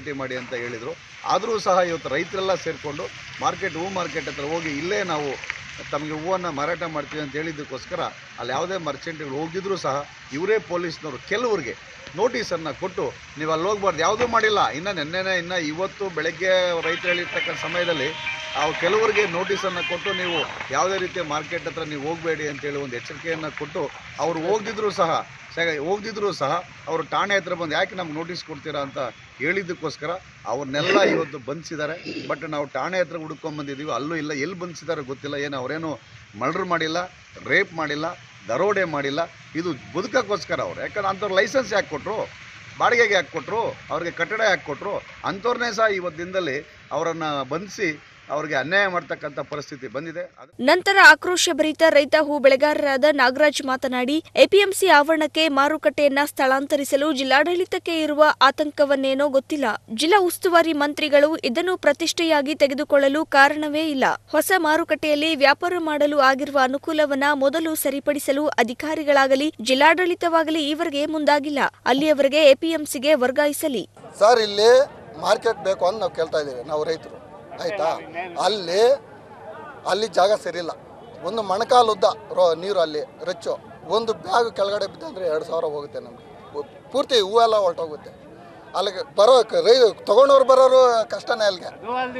S7: ಭೇಟಿ ಮಾಡಿ ಅಂತ ಹೇಳಿದರು. ಆದರೂ ಸಹ ಇವತ್ತು ರೈತರೆಲ್ಲ ಸೇರಿಕೊಂಡು ಮಾರ್ಕೆಟ್ ಹೂ ಮಾರ್ಕೆಟ್ ಹತ್ರ ಹೋಗಿ ಇಲ್ಲೇ ನಾವು ತಮಗೆ ಹೂವನ್ನು ಮಾರಾಟ ಮಾಡ್ತೀವಿ ಅಂತ ಹೇಳಿದ್ದಕ್ಕೋಸ್ಕರ ಅಲ್ಲಿ ಯಾವುದೇ ಮರ್ಚೆಂಟ್ಗಳು ಹೋಗಿದ್ರೂ ಸಹ ಇವರೇ ಪೊಲೀಸ್ನವರು ಕೆಲವ್ರಿಗೆ ನೋಟಿಸನ್ನು ಕೊಟ್ಟು ನೀವು ಅಲ್ಲಿ ಹೋಗ್ಬಾರ್ದು, ಯಾವುದೂ ಮಾಡಿಲ್ಲ. ಇನ್ನು ನೆನ್ನೆನೇ ಇನ್ನು ಇವತ್ತು ಬೆಳಗ್ಗೆ ರೈತರು ಹೇಳಿರ್ತಕ್ಕಂಥ ಸಮಯದಲ್ಲಿ ಅವು ಕೆಲವರಿಗೆ ನೋಟಿಸನ್ನು ಕೊಟ್ಟು ನೀವು ಯಾವುದೇ ರೀತಿಯ ಮಾರ್ಕೆಟ್ ಹತ್ರ ನೀವು ಹೋಗಬೇಡಿ ಅಂತೇಳಿ ಒಂದು ಎಚ್ಚರಿಕೆಯನ್ನು ಕೊಟ್ಟು ಅವರು ಹೋಗ್ದಿದ್ರೂ ಸಹ ಹೋಗ್ದಿದ್ರೂ ಸಹ ಅವರು ಠಾಣೆ ಹತ್ರ ಬಂದು ಯಾಕೆ ನಮ್ಗೆ ನೋಟಿಸ್ ಕೊಡ್ತೀರಾ ಅಂತ ಹೇಳಿದ್ದಕ್ಕೋಸ್ಕರ ಅವ್ರನ್ನೆಲ್ಲ ಇವತ್ತು ಬಂಧಿಸಿದ್ದಾರೆ. ಬಟ್ ನಾವು ಠಾಣೆ ಹತ್ರ ಹುಡ್ಕೊಂಡ್ಬಂದಿದ್ದೀವಿ, ಅಲ್ಲೂ ಇಲ್ಲ, ಎಲ್ಲಿ ಬಂಧಿಸಿದ್ದಾರೆ ಗೊತ್ತಿಲ್ಲ. ಏನು ಅವರೇನು ಮರ್ಡರ್ ಮಾಡಿಲ್ಲ, ರೇಪ್ ಮಾಡಿಲ್ಲ, ದರೋಡೆ ಮಾಡಿಲ್ಲ, ಇದು ಬದುಕೋಕ್ಕೋಸ್ಕರ ಅವ್ರು. ಯಾಕಂದ್ರೆ ಅಂಥವ್ರು ಲೈಸೆನ್ಸ್ ಯಾಕೆ ಕೊಟ್ಟರು, ಬಾಡಿಗೆಗೆ ಯಾಕೆ ಕೊಟ್ಟರು, ಅವ್ರಿಗೆ ಕಟ್ಟಡ ಯಾಕೆ ಕೊಟ್ಟರು, ಅಂಥವ್ರನ್ನೇ ಸಹ ಇವತ್ತು ದಿನದಲ್ಲಿ ಅವರನ್ನು ಬಂಧಿಸಿ ಅವರಿಗೆ ಅನ್ಯಾಯ ಮಾಡ್ತಕ್ಕಂಥ ಪರಿಸ್ಥಿತಿ ಬಂದಿದೆ.
S1: ನಂತರ ಆಕ್ರೋಶಭರಿತ ರೈತ ಹೂ ಬೆಳೆಗಾರರಾದ ನಾಗರಾಜ್ ಮಾತನಾಡಿ, ಎಪಿಎಂಸಿ ಆವರಣಕ್ಕೆ ಮಾರುಕಟ್ಟೆಯನ್ನ ಸ್ಥಳಾಂತರಿಸಲು ಜಿಲ್ಲಾಡಳಿತಕ್ಕೆ ಇರುವ ಆತಂಕವನ್ನೇನೋ ಗೊತ್ತಿಲ್ಲ. ಜಿಲ್ಲಾ ಉಸ್ತುವಾರಿ ಮಂತ್ರಿಗಳು ಇದನ್ನು ಪ್ರತಿಷ್ಠೆಯಾಗಿ ತೆಗೆದುಕೊಳ್ಳಲು ಕಾರಣವೇ ಇಲ್ಲ. ಹೊಸ ಮಾರುಕಟ್ಟೆಯಲ್ಲಿ ವ್ಯಾಪಾರ ಮಾಡಲು ಆಗಿರುವ ಅನುಕೂಲವನ್ನ ಮೊದಲು ಸರಿಪಡಿಸಲು ಅಧಿಕಾರಿಗಳಾಗಲಿ ಜಿಲ್ಲಾಡಳಿತವಾಗಲಿ ಈವರೆಗೆ ಮುಂದಾಗಿಲ್ಲ. ಅಲ್ಲಿಯವರೆಗೆ ಎಪಿಎಂಸಿಗೆ ವರ್ಗಾಯಿಸಲಿ.
S8: ಸರ್, ಇಲ್ಲಿ ಮಾರ್ಕೆಟ್ ಬೇಕು ಅಂತ ನಾವು ಕೇಳ್ತಾ ಇದ್ದೀವಿ, ನಾವು ರೈತರು. ಆಯಿತಾ, ಅಲ್ಲಿ ಅಲ್ಲಿ ಜಾಗ ಸರಿಯಿಲ್ಲ. ಒಂದು ಮೊಣಕಾಲು ಉದ್ದ ರೋ ನೀರು ಅಲ್ಲಿ ರಚ್ಚು, ಒಂದು ಬ್ಯಾಗ್ ಕೆಳಗಡೆ ಬಿದ್ದಂದರೆ ಎರಡು ಸಾವಿರ ಹೋಗುತ್ತೆ ನಮಗೆ. ಪೂರ್ತಿ ಹೂವೆಲ್ಲ ಹೊರಟೋಗುತ್ತೆ. ಅಲ್ಲಿಗೆ ಬರೋ ರೈ ತೊಗೊಂಡವ್ರು ಬರೋರು ಕಷ್ಟನೇ. ಅಲ್ಲಿಗೆ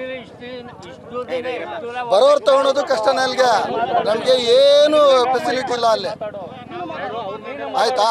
S8: ಬರೋರು ತೊಗೊಳೋದು ಕಷ್ಟನೇ. ಅಲ್ಲಿಗೆ ನಮಗೆ ಏನು ಫೆಸಿಲಿಟಿ ಇಲ್ಲ ಅಲ್ಲಿ. ಆಯಿತಾ,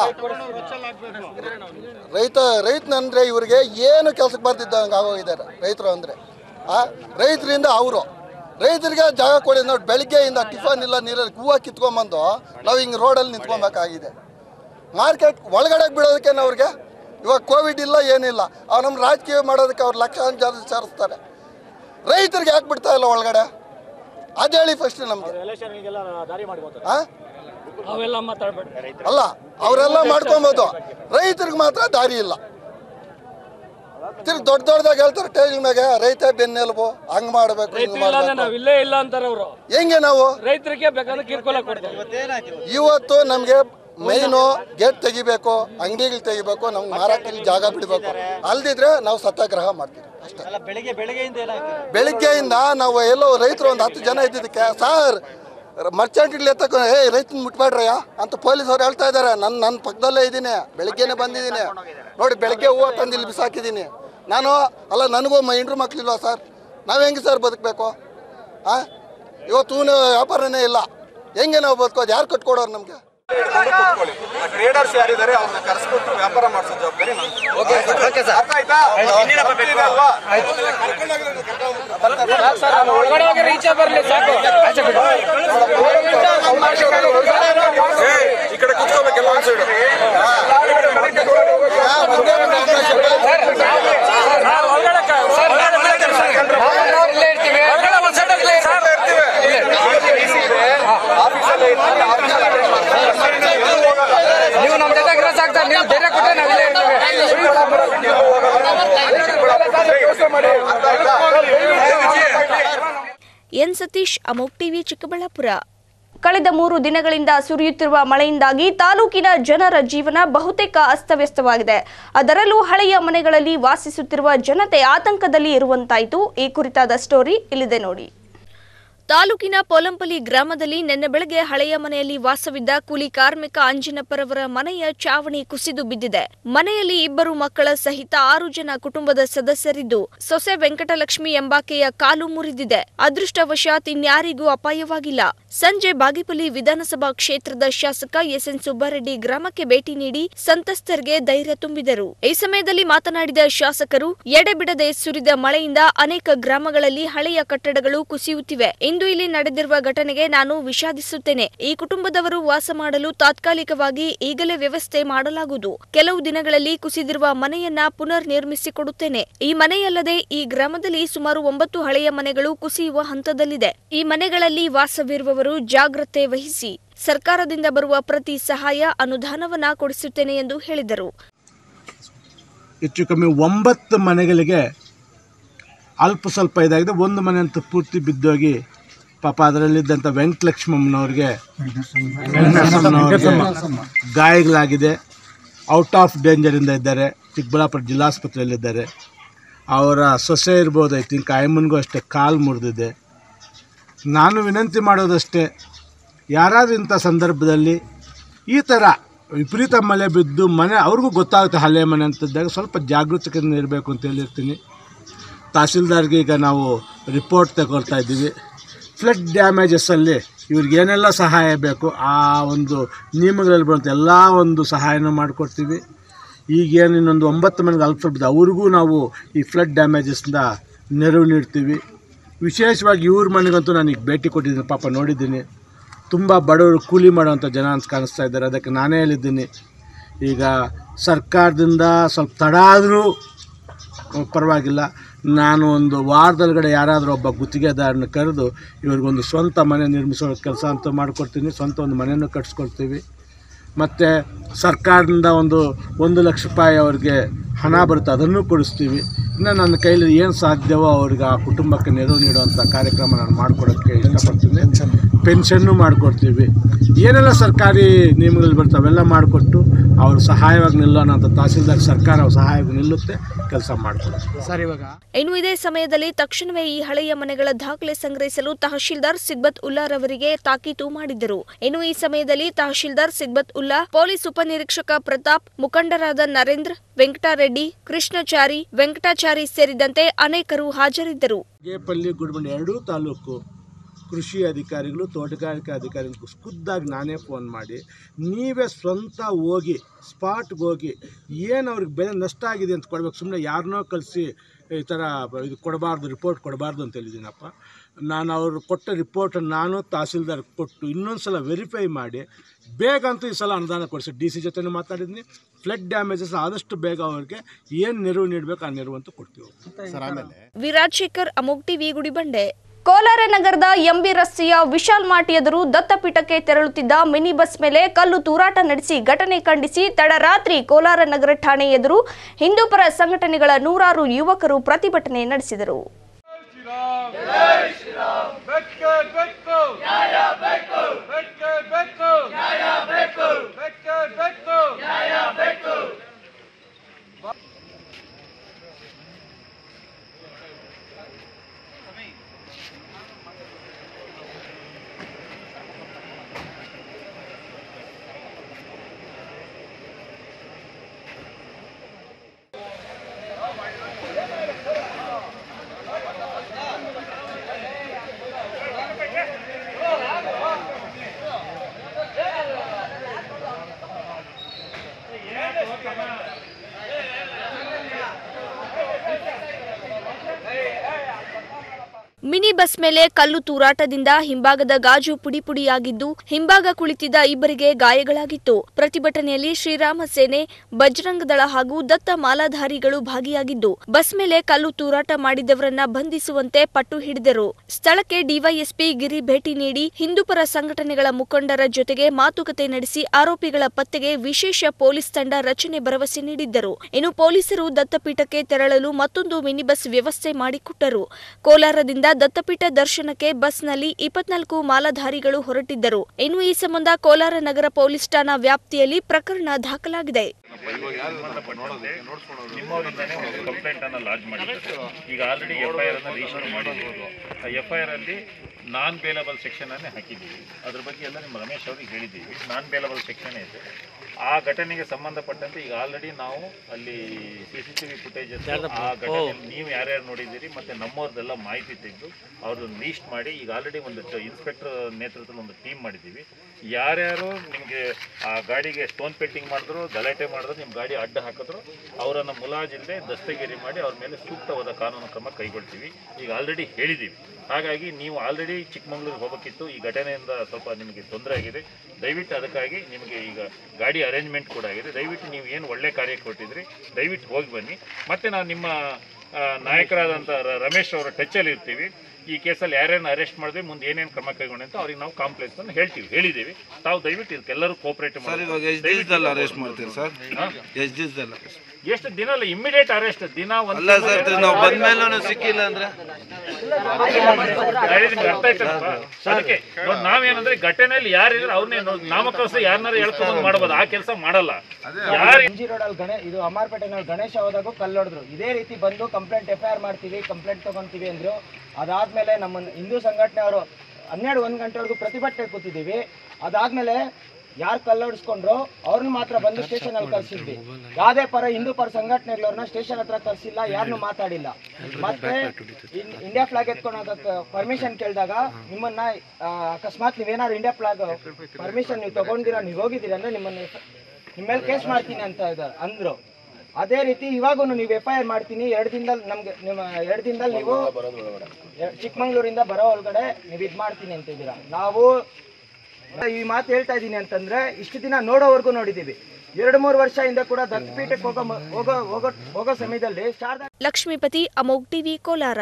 S8: ರೈತ ರೈತನಂದರೆ ಇವ್ರಿಗೆ ಏನು ಕೆಲಸಕ್ಕೆ ಬರ್ತಿದ್ದಂಗೆ ಆಗೋಗಿದ್ದಾರೆ ರೈತರು ಅಂದರೆ. ಆ ರೈತರಿಂದ ಅವರು ರೈತರಿಗೆ ಜಾಗ ಕೊಡಿ. ನೋಡಿ, ಬೆಳಿಗ್ಗೆಯಿಂದ ಟಿಫನ್ ಇಲ್ಲ, ನೀರಲ್ಲಿ ಹೂವು ಕಿತ್ಕೊಂಬಂದು ನಾವು ಹಿಂಗೆ ರೋಡಲ್ಲಿ ನಿಂತ್ಕೊಬೇಕಾಗಿದೆ. ಮಾರ್ಕೆಟ್ ಒಳಗಡೆ ಬಿಡೋದಕ್ಕೆ ಅವ್ರಿಗೆ ಇವಾಗ ಕೋವಿಡ್ ಇಲ್ಲ, ಏನಿಲ್ಲ. ಅವ್ರು ನಮ್ಮ ರಾಜಕೀಯ ಮಾಡೋದಕ್ಕೆ ಅವ್ರು ಲಕ್ಷಾಂತರ ಜನ ಸೇರಿಸ್ತಾರೆ. ರೈತರಿಗೆ ಯಾಕೆ ಬಿಡ್ತಾ ಇಲ್ಲ ಒಳಗಡೆ? ಅದು ಹೇಳಿ ಫಸ್ಟ್ ನಮಗೆ. ಅಲ್ಲ, ಅವರೆಲ್ಲ ಮಾಡ್ಕೊಬೋದು, ರೈತರಿಗೆ ಮಾತ್ರ ದಾರಿ ಇಲ್ಲ. ತಿರ್ಗಿ ದೊಡ್ಡ ದೊಡ್ಡದಾಗ ಹೇಳ್ತಾರೆ ಟೇಜಿಂಗ್ ಮ್ಯಾಗೆ ರೈತ ಬೆನ್ನೆಲುಬು, ಹಂಗ್ ಮಾಡ್ಬೇಕು, ಹೆಂಗೆ ನಾವು
S9: ರೈತರಿಗೆ ಬೇಕಾದ್ರೆ ಕಿರ್ಕೊಲ ಕೊಡ್ತೀವಿ.
S8: ಇವತ್ತು ನಮ್ಗೆ ಮೈನು ಗೇಟ್ ತೆಗಿಬೇಕು, ಅಂಗಡಿಗಳು ತೆಗಿಬೇಕು, ನಮ್ಗೆ ಮಾರಾಟದಲ್ಲಿ ಜಾಗ ಬಿಡಬೇಕು. ಅಲ್ದಿದ್ರೆ ನಾವು ಸತ್ಯಾಗ್ರಹ ಮಾಡ್ತೀವಿ ಅಷ್ಟೇ. ಬೆಳಿಗ್ಗೆಯಿಂದ ನಾವು ಎಲ್ಲೋ ರೈತರು ಒಂದು ಹತ್ತು ಜನ ಇದ್ದಿದ್ದಕ್ಕೆ ಸರ್ ಮರ್ಚೆಂಟ್ಗಳು ಎತ್ತಕ ಏ ರೈತನ ಮುಟ್ಬೇಡ್ರಯ್ಯ ಅಂತ ಪೊಲೀಸವ್ರು ಹೇಳ್ತಾ ಇದ್ದಾರೆ. ನನ್ನ ನನ್ನ ಪಕ್ಕದಲ್ಲೇ ಇದ್ದೀನಿ, ಬೆಳಿಗ್ಗೆನೆ ಬಂದಿದ್ದೀನಿ ನೋಡಿ. ಬೆಳಗ್ಗೆ ಹೂವು ತಂದು ಇಲ್ಲಿ ಬಿಸಾಕಿದ್ದೀನಿ ನಾನು. ಅಲ್ಲ, ನನಗೂ ಹೆಂಡ್ರು ಮಕ್ಕಳಿಲ್ವಾ ಸರ್? ನಾವು ಹೆಂಗೆ ಸರ್ ಬದುಕಬೇಕು? ಹಾಂ, ಇವತ್ತು ವ್ಯಾಪಾರನೇ ಇಲ್ಲ, ಹೆಂಗೆ ನಾವು ಬದುಕೋದು? ಯಾರು ಕಟ್ಕೊಡೋರು ನಮಗೆ?
S10: ಟ್ರೇಡರ್ಸ್ ಯಾರಿದ್ದಾರೆ ಅವ್ರನ್ನ ಕರೆಸ್ಬಿಟ್ಟು ವ್ಯಾಪಾರ ಮಾಡಿಸೋ ಜವಾಬ್ದಾರಿ ಈ ಕಡೆ ಕುತ್ಕೋಬೇಕೆಲ್ಲ ಒಂದು ಸೈಡ್.
S9: ನೀವು ನಮ್ಮ ಜೊತೆ ಕೆಲಸ ಆಗ್ತಾರೆ, ನೀವು ಧೈರ್ಯ ಕೊಟ್ಟರೆ ನಾವಿಲ್ಲೇ ಇರ್ತೀವಿ.
S1: ಎನ್ ಸತೀಶ್, ಅಮೋಕ್ ಟಿವಿ, ಚಿಕ್ಕಬಳ್ಳಾಪುರ. ಕಳೆದ ಮೂರು ದಿನಗಳಿಂದ ಸುರಿಯುತ್ತಿರುವ ಮಳೆಯಿಂದಾಗಿ ತಾಲೂಕಿನ ಜನರ ಜೀವನ ಬಹುತೇಕ ಅಸ್ತವ್ಯಸ್ತವಾಗಿದೆ. ಅದರಲ್ಲೂ ಹಳೆಯ ಮನೆಗಳಲ್ಲಿ ವಾಸಿಸುತ್ತಿರುವ ಜನತೆ ಆತಂಕದಲ್ಲಿ ಇರುವಂತಾಯಿತು. ಈ ಕುರಿತಾದ ಸ್ಟೋರಿ ಇಲ್ಲಿದೆ ನೋಡಿ. ತಾಲೂಕಿನ ಪೋಲಂಪಲ್ಲಿ ಗ್ರಾಮದಲ್ಲಿ ನಿನ್ನೆ ಬೆಳಗ್ಗೆ ಹಳೆಯ ಮನೆಯಲ್ಲಿ ವಾಸವಿದ್ದ ಕೂಲಿ ಕಾರ್ಮಿಕ ಅಂಜಿನಪ್ಪರವರ ಮನೆಯ ಚಾವಣಿ ಕುಸಿದು ಬಿದ್ದಿದೆ. ಮನೆಯಲ್ಲಿ ಇಬ್ಬರು ಮಕ್ಕಳ ಸಹಿತ ಆರು ಜನ ಕುಟುಂಬದ ಸದಸ್ಯರಿದ್ದು, ಸೊಸೆ ವೆಂಕಟಲಕ್ಷ್ಮಿ ಎಂಬಾಕೆಯ ಕಾಲು ಮುರಿದಿದೆ. ಅದೃಷ್ಟವಶಾತ್ ಇನ್ಯಾರಿಗೂ ಅಪಾಯವಾಗಿಲ್ಲ. ಸಂಜೆ ಬಾಗೇಪಲ್ಲಿ ವಿಧಾನಸಭಾ ಕ್ಷೇತ್ರದ ಶಾಸಕ ಎಸ್ ಎನ್ ಸುಬ್ಬಾರೆಡ್ಡಿ ಗ್ರಾಮಕ್ಕೆ ಭೇಟಿ ನೀಡಿ ಸಂತ್ರಸ್ತರಿಗೆ ಧೈರ್ಯ ತುಂಬಿದರು. ಈ ಸಮಯದಲ್ಲಿ ಮಾತನಾಡಿದ ಶಾಸಕರು, ಎಡೆಬಿಡದೆ ಸುರಿದ ಮಳೆಯಿಂದ ಅನೇಕ ಗ್ರಾಮಗಳಲ್ಲಿ ಹಳೆಯ ಕಟ್ಟಡಗಳು ಕುಸಿಯುತ್ತಿವೆ. ಇಂದು ಇಲ್ಲಿ ನಡೆದಿರುವ ಘಟನೆಗೆ ನಾನು ವಿಷಾದಿಸುತ್ತೇನೆ. ಈ ಕುಟುಂಬದವರು ವಾಸ ಮಾಡಲು ತಾತ್ಕಾಲಿಕವಾಗಿ ಈಗಲೇ ವ್ಯವಸ್ಥೆ ಮಾಡಲಾಗುವುದು. ಕೆಲವು ದಿನಗಳಲ್ಲಿ ಕುಸಿದಿರುವ ಮನೆಯನ್ನ ಪುನರ್ ನಿರ್ಮಿಸಿಕೊಡುತ್ತೇನೆ. ಈ ಮನೆಯಲ್ಲದೆ ಈ ಗ್ರಾಮದಲ್ಲಿ ಸುಮಾರು ಒಂಬತ್ತು ಹಳೆಯ ಮನೆಗಳು ಕುಸಿಯುವ ಹಂತದಲ್ಲಿದೆ. ಈ ಮನೆಗಳಲ್ಲಿ ವಾಸವಿರುವವರು ಜಾಗ್ರತೆ ವಹಿಸಿ. ಸರ್ಕಾರದಿಂದ ಬರುವ ಪ್ರತಿ ಸಹಾಯ ಅನುದಾನವನ್ನ ಕೊಡಿಸುತ್ತೇನೆ ಎಂದು ಹೇಳಿದರು.
S11: ಹೆಚ್ಚು ಕಮ್ಮಿ ಒಂಬತ್ತು ಮನೆಗಳಿಗೆ ಅಲ್ಪ ಸ್ವಲ್ಪ ಇದಾಗಿದೆ. ಒಂದು ಮನೆ ಅಂತೂ ಪೂರ್ತಿ ಬಿದ್ದೋಗಿ ಪಾಪ ಅದರಲ್ಲಿದ್ದಂಥ ವೆಂಕಟಲಕ್ಷ್ಮಮ್ಮನವ್ರಿಗೆ ಗಾಯಗಳಾಗಿದೆ. ಔಟ್ ಆಫ್ ಡೇಂಜರಿಂದ ಇದ್ದಾರೆ. ಚಿಕ್ಕಬಳ್ಳಾಪುರ ಜಿಲ್ಲಾಸ್ಪತ್ರೆಯಲ್ಲಿದ್ದಾರೆ. ಅವರ ಸೊಸೆ ಇರ್ಬೋದು, ಐ ಥಿಂಕ್ ಆಯಮ್ಮನಿಗೂ ಅಷ್ಟೇ ಕಾಲು ಮುರಿದಿದೆ. ನಾನು ವಿನಂತಿ ಮಾಡೋದಷ್ಟೇ, ಯಾರಾದರೂ ಇಂಥ ಸಂದರ್ಭದಲ್ಲಿ ಈ ಥರ ವಿಪರೀತ ಮಳೆ ಬಿದ್ದು ಮನೆ ಅವ್ರಿಗೂ ಗೊತ್ತಾಗುತ್ತೆ ಹಳೆ ಮನೆ ಅಂತಿದ್ದಾಗ ಸ್ವಲ್ಪ ಜಾಗೃತಿಕೆಯಿಂದ ಇರಬೇಕು ಅಂತ ಹೇಳಿರ್ತೀನಿ. ತಹಸೀಲ್ದಾರ್ಗೆ ಈಗ ನಾವು ರಿಪೋರ್ಟ್ ತಗೊಳ್ತಾ ಇದ್ದೀವಿ. ಫ್ಲಡ್ ಡ್ಯಾಮೇಜಸ್ಸಲ್ಲಿ ಇವ್ರಿಗೆ ಏನೆಲ್ಲ ಸಹಾಯ ಬೇಕು ಆ ಒಂದು ನಿಯಮಗಳಲ್ಲಿ ಬರುವಂಥ ಎಲ್ಲ ಒಂದು ಸಹಾಯನೂ ಮಾಡಿಕೊಡ್ತೀವಿ. ಈಗೇನು ಇನ್ನೊಂದು ಒಂಬತ್ತು ಮನೆಗೆ ಅಲ್ಪ ಸ್ವಲ್ಪ ಅವ್ರಿಗೂ ನಾವು ಈ ಫ್ಲಡ್ ಡ್ಯಾಮೇಜಸ್ಸಿಂದ ನೆರವು ನೀಡ್ತೀವಿ. ವಿಶೇಷವಾಗಿ ಇವ್ರ ಮನೆಗಂತೂ ನಾನು ಈಗ ಭೇಟಿ ಕೊಟ್ಟಿದ್ದೀನಿ, ಪಾಪ ನೋಡಿದ್ದೀನಿ. ತುಂಬ ಬಡವರು ಕೂಲಿ ಮಾಡೋವಂಥ ಜನ ಅಂತ ಕಾಣಿಸ್ತಾ ಇದ್ದಾರೆ. ಅದಕ್ಕೆ ನಾನೇ ಹೇಳಿದ್ದೀನಿ, ಈಗ ಸರ್ಕಾರದಿಂದ ಸ್ವಲ್ಪ ತಡ ಆದರೂ ಪರವಾಗಿಲ್ಲ, ನಾನು ಒಂದು ವಾರದೊಳಗಡೆ ಯಾರಾದರೂ ಒಬ್ಬ ಗುತ್ತಿಗೆದಾರನ ಕರೆದು ಇವ್ರಿಗೊಂದು ಸ್ವಂತ ಮನೆ ನಿರ್ಮಿಸೋ ಕೆಲಸ ಅಂತ ಮಾಡಿಕೊಡ್ತೀನಿ. ಸ್ವಂತ ಒಂದು ಮನೆಯನ್ನು ಕಟ್ಸ್ಕೊಡ್ತೀವಿ. ಮತ್ತು ಸರ್ಕಾರದಿಂದ ಒಂದು ಒಂದು ಲಕ್ಷ ರೂಪಾಯಿ ಅವ್ರಿಗೆ ಹಣ ಬರುತ್ತೆ, ಅದನ್ನು ಕೊಡಿಸ್ತೀವಿ. ಇನ್ನು ನನ್ನ ಕೈಲಿ ಏನು ಸಾಧ್ಯವೋ ಅವ್ರಿಗೆ ಆ ಕುಟುಂಬಕ್ಕೆ ನೆರವು ನೀಡುವಂಥ ಕಾರ್ಯಕ್ರಮ ನಾನು ಮಾಡಿಕೊಡೋಕ್ಕೆ ಇಷ್ಟಪಡ್ತೀನಿ. ಪೆನ್ಷನ್ನು ಮಾಡಿಕೊಡ್ತೀವಿ. ಏನೆಲ್ಲ ಸರ್ಕಾರಿ ನಿಯಮಗಳು ಬರ್ತವೆ ಅವೆಲ್ಲ ಮಾಡಿಕೊಟ್ಟು ಅವರು ಸಹಾಯವಾಗಿ ನಿಲ್ಲೋಣ ಅಂತ ತಹಸೀಲ್ದಾರ್ ಸರ್ಕಾರ ಸಹಾಯವಾಗಿ ನಿಲ್ಲುತ್ತೆ, ಕೆಲಸ ಮಾಡಿಕೊಡುತ್ತೆ ಸರ್. ಇವಾಗ
S1: ಇನ್ನು ಇದೇ ಸಮಯದಲ್ಲಿ ತಕ್ಷಣವೇ ಈ ಹಳೆಯ ಮನೆಗಳ ದಾಖಲೆ ಸಂಗ್ರಹಿಸಲು ತಹಶೀಲ್ದಾರ್ ಸಿಗ್ಬತ್ ಉಲ್ಲಾರವರಿಗೆ ತಾಕೀತು ಮಾಡಿದ್ದರು. ಇನ್ನು ಈ ಸಮಯದಲ್ಲಿ ತಹಶೀಲ್ದಾರ್ ಸಿಗ್ಬತ್ ಉಲ್ಲಾ, ಪೊಲೀಸ್ ಉಪನಿರೀಕ್ಷಕ ಪ್ರತಾಪ್, ಮುಖಂಡರಾದ ನರೇಂದ್ರ, ವೆಂಕಟರೆಡ್ಡಿ, ಕೃಷ್ಣಚಾರಿ, ವೆಂಕಟಾಚಾರಿ ಸೇರಿದಂತೆ ಅನೇಕರು ಹಾಜರಿದ್ದರು.
S11: ಗೇಪಲ್ಲಿ ಗುಡ್ಬಂಡೆ ಎರಡೂ ತಾಲೂಕು ಕೃಷಿ ಅಧಿಕಾರಿಗಳು, ತೋಟಗಾರಿಕೆ ಅಧಿಕಾರಿಗಳು ಖುದ್ದಾಗಿ ನಾನೇ ಫೋನ್ ಮಾಡಿ ನೀವೇ ಸ್ವಂತ ಹೋಗಿ ಸ್ಪಾಟ್ಗೆ ಹೋಗಿ ಏನು ಅವ್ರಿಗೆ ಬೆಲೆ ನಷ್ಟ ಆಗಿದೆ ಅಂತ ಕೊಡಬೇಕು. ಸುಮ್ಮನೆ ಯಾರನ್ನೋ ಕಳಿಸಿ ಈ ಥರ ಇದು ಕೊಡಬಾರ್ದು, ರಿಪೋರ್ಟ್ ಕೊಡಬಾರ್ದು ಅಂತ ಹೇಳಿದ್ದೀನಪ್ಪ. ನಾನು ಅವರು ಕೊಟ್ಟ ರಿಪೋರ್ಟನ್ನು ನಾನು ತಹಸೀಲ್ದಾರ್ ಕೊಟ್ಟು ಇನ್ನೊಂದು ಸಲ ವೆರಿಫೈ ಮಾಡಿ ಬೇಗ ಅಂತೂ ಈ ಸಲ ಅನುದಾನ ಕೊಡಿಸಿ ಡಿ ಸಿ ಜೊತೆ ಮಾತಾಡಿದ್ದೀನಿ. ಫ್ಲಡ್ ಡ್ಯಾಮೇಜಸ್ ಆದಷ್ಟು ಬೇಗ ಅವ್ರಿಗೆ ಏನು ನೆರವು ನೀಡಬೇಕು ಆ ನೆರವು ಅಂತೂ ಕೊಡ್ತೀವಿ ಸರ್. ಆಮೇಲೆ
S1: ವಿರಾಜ್ ಶೇಖರ್, ಅಮೋಘ್ ಟಿವಿ, ಗುಡಿಬಂಡೆ. ಕೋಲಾರ ನಗರದ ಎಂಬಿ ರಸ್ತೆಯ ವಿಶಾಲ್ ಮಾಟಿ ಎದುರು ದತ್ತಪೀಠಕ್ಕೆ ತೆರಳುತ್ತಿದ್ದ ಮಿನಿ ಬಸ್ ಮೇಲೆ ಕಲ್ಲು ತೂರಾಟ ನಡೆಸಿ ಘಟನೆ ಖಂಡಿಸಿ ತಡರಾತ್ರಿ ಕೋಲಾರ ನಗರ ಠಾಣೆ ಎದುರು ಹಿಂದೂಪರ ಸಂಘಟನೆಗಳ ನೂರಾರು ಯುವಕರು ಪ್ರತಿಭಟನೆ ನಡೆಸಿದರು. ಮಿನಿ ಬಸ್ ಮೇಲೆ ಕಲ್ಲು ತೂರಾಟದಿಂದ ಹಿಂಭಾಗದ ಗಾಜು ಪುಡಿ ಪುಡಿಯಾಗಿದ್ದು ಹಿಂಭಾಗ ಕುಳಿತಿದ್ದ ಇಬ್ಬರಿಗೆ ಗಾಯಗಳಾಗಿತ್ತು. ಪ್ರತಿಭಟನೆಯಲ್ಲಿ ಶ್ರೀರಾಮ ಸೇನೆ, ಬಜರಂಗ ದಳ ಹಾಗೂ ದತ್ತ ಮಾಲಾಧಾರಿಗಳು ಭಾಗಿಯಾಗಿದ್ದು ಬಸ್ ಮೇಲೆ ಕಲ್ಲು ತೂರಾಟ ಮಾಡಿದವರನ್ನ ಬಂಧಿಸುವಂತೆ ಪಟ್ಟು ಹಿಡಿದರು. ಸ್ಥಳಕ್ಕೆ ಡಿವೈಎಸ್ಪಿ ಗಿರಿ ಭೇಟಿ ನೀಡಿ ಹಿಂದೂಪರ ಸಂಘಟನೆಗಳ ಮುಖಂಡರ ಜೊತೆಗೆ ಮಾತುಕತೆ ನಡೆಸಿ ಆರೋಪಿಗಳ ಪತ್ತೆಗೆ ವಿಶೇಷ ಪೊಲೀಸ್ ತಂಡ ರಚನೆ ಭರವಸೆ ನೀಡಿದ್ದರು. ಇನ್ನು ಪೊಲೀಸರು ದತ್ತಪೀಠಕ್ಕೆ ತೆರಳಲು ಮತ್ತೊಂದು ಮಿನಿ ಬಸ್ ವ್ಯವಸ್ಥೆ ಮಾಡಿಕೊಟ್ಟರು. ಕೋಲಾರದಿಂದ ದತ್ತಪೀಠ ದರ್ಶನಕ್ಕೆ ಬಸ್ನಲ್ಲಿ ಇಪ್ಪತ್ನಾಲ್ಕು ಮಾಲಾಧಾರಿಗಳು ಹೊರಟಿದ್ದರು. ಇನ್ನು ಈ ಸಂಬಂಧ ಕೋಲಾರ ನಗರ ಪೊಲೀಸ್ ಠಾಣಾ ವ್ಯಾಪ್ತಿಯಲ್ಲಿ ಪ್ರಕರಣ ದಾಖಲಾಗಿದೆ.
S12: ಕಂಪ್ಲೇಂಟ್ ಅನ್ನು ಲಾಂಚ್ ಮಾಡಿದ್ದಾರೆ. ಈಗ ಆಲ್ರೆಡಿ ಎಫ್ಐಆರ್ ಅನ್ನು ರಿಜಿಸ್ಟರ್ ಮಾಡಿದ್ದೀವಿ. ಎಫ್ಐಆರ್ ಅಲ್ಲಿ ನಾನ್ ಬೇಲಬಲ್ ಸೆಕ್ಷನ್ ಅನ್ನೇ ಹಾಕಿದ್ದೀವಿ. ಅದ್ರ ಬಗ್ಗೆ ಎಲ್ಲ ನಿಮ್ಮ ರಮೇಶ್ ಅವರಿಗೆ ಹೇಳಿದ್ದೀವಿ. ನಾನ್ ಬೇಲಬಲ್ ಸೆಕ್ಷನ್ ಇದೆ. ಆ ಘಟನೆಗೆ ಸಂಬಂಧಪಟ್ಟಂತೆ ಈಗ ಆಲ್ರೆಡಿ ನಾವು ಅಲ್ಲಿ C C T V footage ಆ ಘಟನೆಯಲ್ಲಿ ನೀವು ಯಾರ್ಯಾರು ನೋಡಿದ್ದೀರಿ ಮತ್ತು ನಮ್ಮವ್ರದ್ದೆಲ್ಲ ಮಾಹಿತಿ ತೆಗೆದು ಅವ್ರದ್ದು ಲೀಸ್ಟ್ ಮಾಡಿ ಈಗ ಆಲ್ರೆಡಿ ಒಂದು ಇನ್ಸ್ಪೆಕ್ಟರ್ ನೇತೃತ್ವದಲ್ಲಿ ಒಂದು ಟೀಮ್ ಮಾಡಿದ್ದೀವಿ. ಯಾರ್ಯಾರು ನಿಮಗೆ ಆ ಗಾಡಿಗೆ ಸ್ಟೋನ್ ಪೇಂಟಿಂಗ್ ಮಾಡಿದ್ರು, ಗಲಾಟೆ ಮಾಡಿದ್ರು, ನಿಮ್ಮ ಗಾಡಿ ಅಡ್ಡ ಹಾಕಿದ್ರು ಅವರನ್ನು ಮುಲಾಜಿಲ್ಲದೆ ದಸ್ತಗಿರಿ ಮಾಡಿ ಅವ್ರ ಮೇಲೆ ಸೂಕ್ತವಾದ ಕಾನೂನು ಕ್ರಮ ಕೈಗೊಳ್ತೀವಿ. ಈಗ ಆಲ್ರೆಡಿ ಹೇಳಿದ್ದೀವಿ. ಹಾಗಾಗಿ ನೀವು ಆಲ್ರೆಡಿ ಚಿಕ್ಕಮಗಳೂರಿಗೆ ಹೋಗಬೇಕಿತ್ತು. ಈ ಘಟನೆಯಿಂದ ಸ್ವಲ್ಪ ನಿಮಗೆ ತೊಂದರೆ ಆಗಿದೆ. ದಯವಿಟ್ಟು ಅದಕ್ಕಾಗಿ ನಿಮಗೆ ಈಗ ಗಾಡಿ ಅರೇಂಜ್ಮೆಂಟ್ ಕೂಡ ಆಗಿದೆ. ದಯವಿಟ್ಟು ನೀವು ಏನು ಒಳ್ಳೆ ಕಾರ್ಯ ಕೊಟ್ಟಿದ್ರಿ, ದಯವಿಟ್ಟು ಹೋಗಿ ಬನ್ನಿ. ಮತ್ತು ನಾವು ನಿಮ್ಮ ನಾಯಕರಾದಂಥ ರಮೇಶ್ ಅವರ ಟಚ್ಚಲ್ಲಿ ಇರ್ತೀವಿ. ಈ ಕೇಸಲ್ಲಿ ಯಾರ್ಯಾರನ್ನ ಅರೆಸ್ಟ್ ಮಾಡಿದ್ವಿ, ಮುಂದೆ ಏನೇನು ಕ್ರಮ ಕೈಗೊಂಡೆ ಅಂತ ಅವ್ರಿಗೆ ನಾವು ಕಾಂಪ್ಲೆಕ್ಸ್ ಅನ್ನು ಹೇಳ್ತೀವಿ, ಹೇಳಿದ್ದೀವಿ. ತಾವು ದಯವಿಟ್ಟು ಇದಕ್ಕೆಲ್ಲರೂ ಕೋಆಪರೇಟ್ ಮಾಡಿ.
S13: ಅರೆಸ್ಟ್ ಮಾಡ್ತೀವಿ ಸರ್. ಎಷ್ಟು ದಿವಸದಲ್ಲಿ
S12: ಎಷ್ಟು ದಿನ ಅಲ್ಲ, ಇಮಿಡಿಯೇಟ್ ಅರೆಸ್ಟ್. ದಿನ ಒಂದು
S13: ಸಿಕ್ಕಿಲ್ಲ ಅಂದ್ರೆ
S12: ನಿಮ್ಗೆ ಅರ್ಥ ಆಯ್ತಲ್ಲಪ್ಪ? ಅದಕ್ಕೆ ನೋಡಿ ನಾವೇನಂದ್ರೆ ಘಟನೆಯಲ್ಲಿ ಯಾರಿದ್ರೆ ಅವ್ರನ್ನೇ ನಾಮಕರಣ ಯಾರನ್ನಾರು ಹೇಳ್ಕೊಂಡು ಮಾಡ್ಬೋದು, ಆ ಕೆಲಸ ಮಾಡಲ್ಲ. ಯಾರು
S14: ಎಂ ಜಿ ರೋಡಲ್ಲಿ ಗಣೇ ಇದು ಅಮ್ಮಾರ್ಪೇಟೆನಲ್ಲಿ ಗಣೇಶ ಹೋದಾಗೂ ಕಲ್ಲೊಡೆದ್ರು. ಇದೇ ರೀತಿ ಬಂದು ಕಂಪ್ಲೇಂಟ್ ಎಫ್ ಐ ಆರ್ ಮಾಡ್ತೀವಿ, ಕಂಪ್ಲೇಂಟ್ ತಗೊಂತೀವಿ ಅಂದ್ರು. ಅದಾದ್ಮೇಲೆ ನಮ್ಮ ಹಿಂದೂ ಸಂಘಟನೆ ಅವರು ಹನ್ನೆರಡು ಒಂದು ಗಂಟೆವರೆಗೂ ಪ್ರತಿಭಟನೆ ಕೂತಿದ್ದೀವಿ. ಅದಾದ್ಮೇಲೆ ಯಾರು ಕಲ್ಲೊಡಿಸ್ಕೊಂಡ್ರು ಅವ್ರನ್ನ ಮಾತ್ರ ಬಂದು ಸ್ಟೇಷನ್ ಅಲ್ಲಿ ಕರ್ಸಿದ್ವಿ. ಯಾವುದೇ ಪರ ಹಿಂದೂ ಪರ ಸಂಘಟನೆಗಳವ್ರನ್ನ ಸ್ಟೇಷನ್ ಹತ್ರ ಕರ್ಸಿಲ್ಲ, ಯಾರನ್ನೂ ಮಾತಾಡಿಲ್ಲ. ಮತ್ತೆ ಇಂಡಿಯಾ ಫ್ಲಾಗ್ ಎತ್ಕೊಂಡು ಹೋಗಕ್ಕೆ ಪರ್ಮಿಷನ್ ಕೇಳಿದಾಗ ನಿಮ್ಮನ್ನ ಅಕಸ್ಮಾತ್ ನೀವೇನಾದ್ರು ಇಂಡಿಯಾ ಫ್ಲಾಗ್ ಪರ್ಮಿಷನ್ ನೀವು ತಗೊಂಡಿರಾ, ನೀವು ಹೋಗಿದ್ದೀರಿ ಅಂದ್ರೆ ನಿಮ್ಮನ್ನ ನಿಮ್ಮ ಮೇಲೆ ಕೇಸ್ ಮಾಡ್ತೀನಿ ಅಂತ ಇದ್ದಾರೆ ಅಂದ್ರು. ಅದೇ ರೀತಿ ಇವಾಗೂ ನೀವು ಎಫ್ ಐ ಆರ್ ಮಾಡ್ತೀನಿ, ಎರಡು ದಿನದಲ್ಲಿ ನಮ್ಗೆ ನಿಮ್ಮ ಎರಡು ದಿನದಲ್ಲಿ ನೀವು ಚಿಕ್ಕಮಂಗ್ಳೂರಿಂದ ಬರೋ ಒಳಗಡೆ ನೀವು ಇದು ಮಾಡ್ತೀನಿ ಅಂತ ಇದ್ದೀರಾ. ನಾವು ಈ ಮಾತು ಹೇಳ್ತಾ ಇದ್ದೀನಿ ಅಂತಂದ್ರೆ ಇಷ್ಟು ದಿನ ನೋಡೋವರೆಗೂ ನೋಡಿದ್ದೀವಿ. ಎರಡು ಮೂರು ವರ್ಷದಿಂದ ಕೂಡ ದತ್ತಪೀಠಕ್ಕೆ ಹೋಗೋ ಹೋಗೋ ಹೋಗೋ ಹೋಗೋ ಸಮಯದಲ್ಲಿ ಶಾರದಾ
S1: ಲಕ್ಷ್ಮೀಪತಿ ಅಮೋಘ್ ಟಿವಿ ಕೋಲಾರ.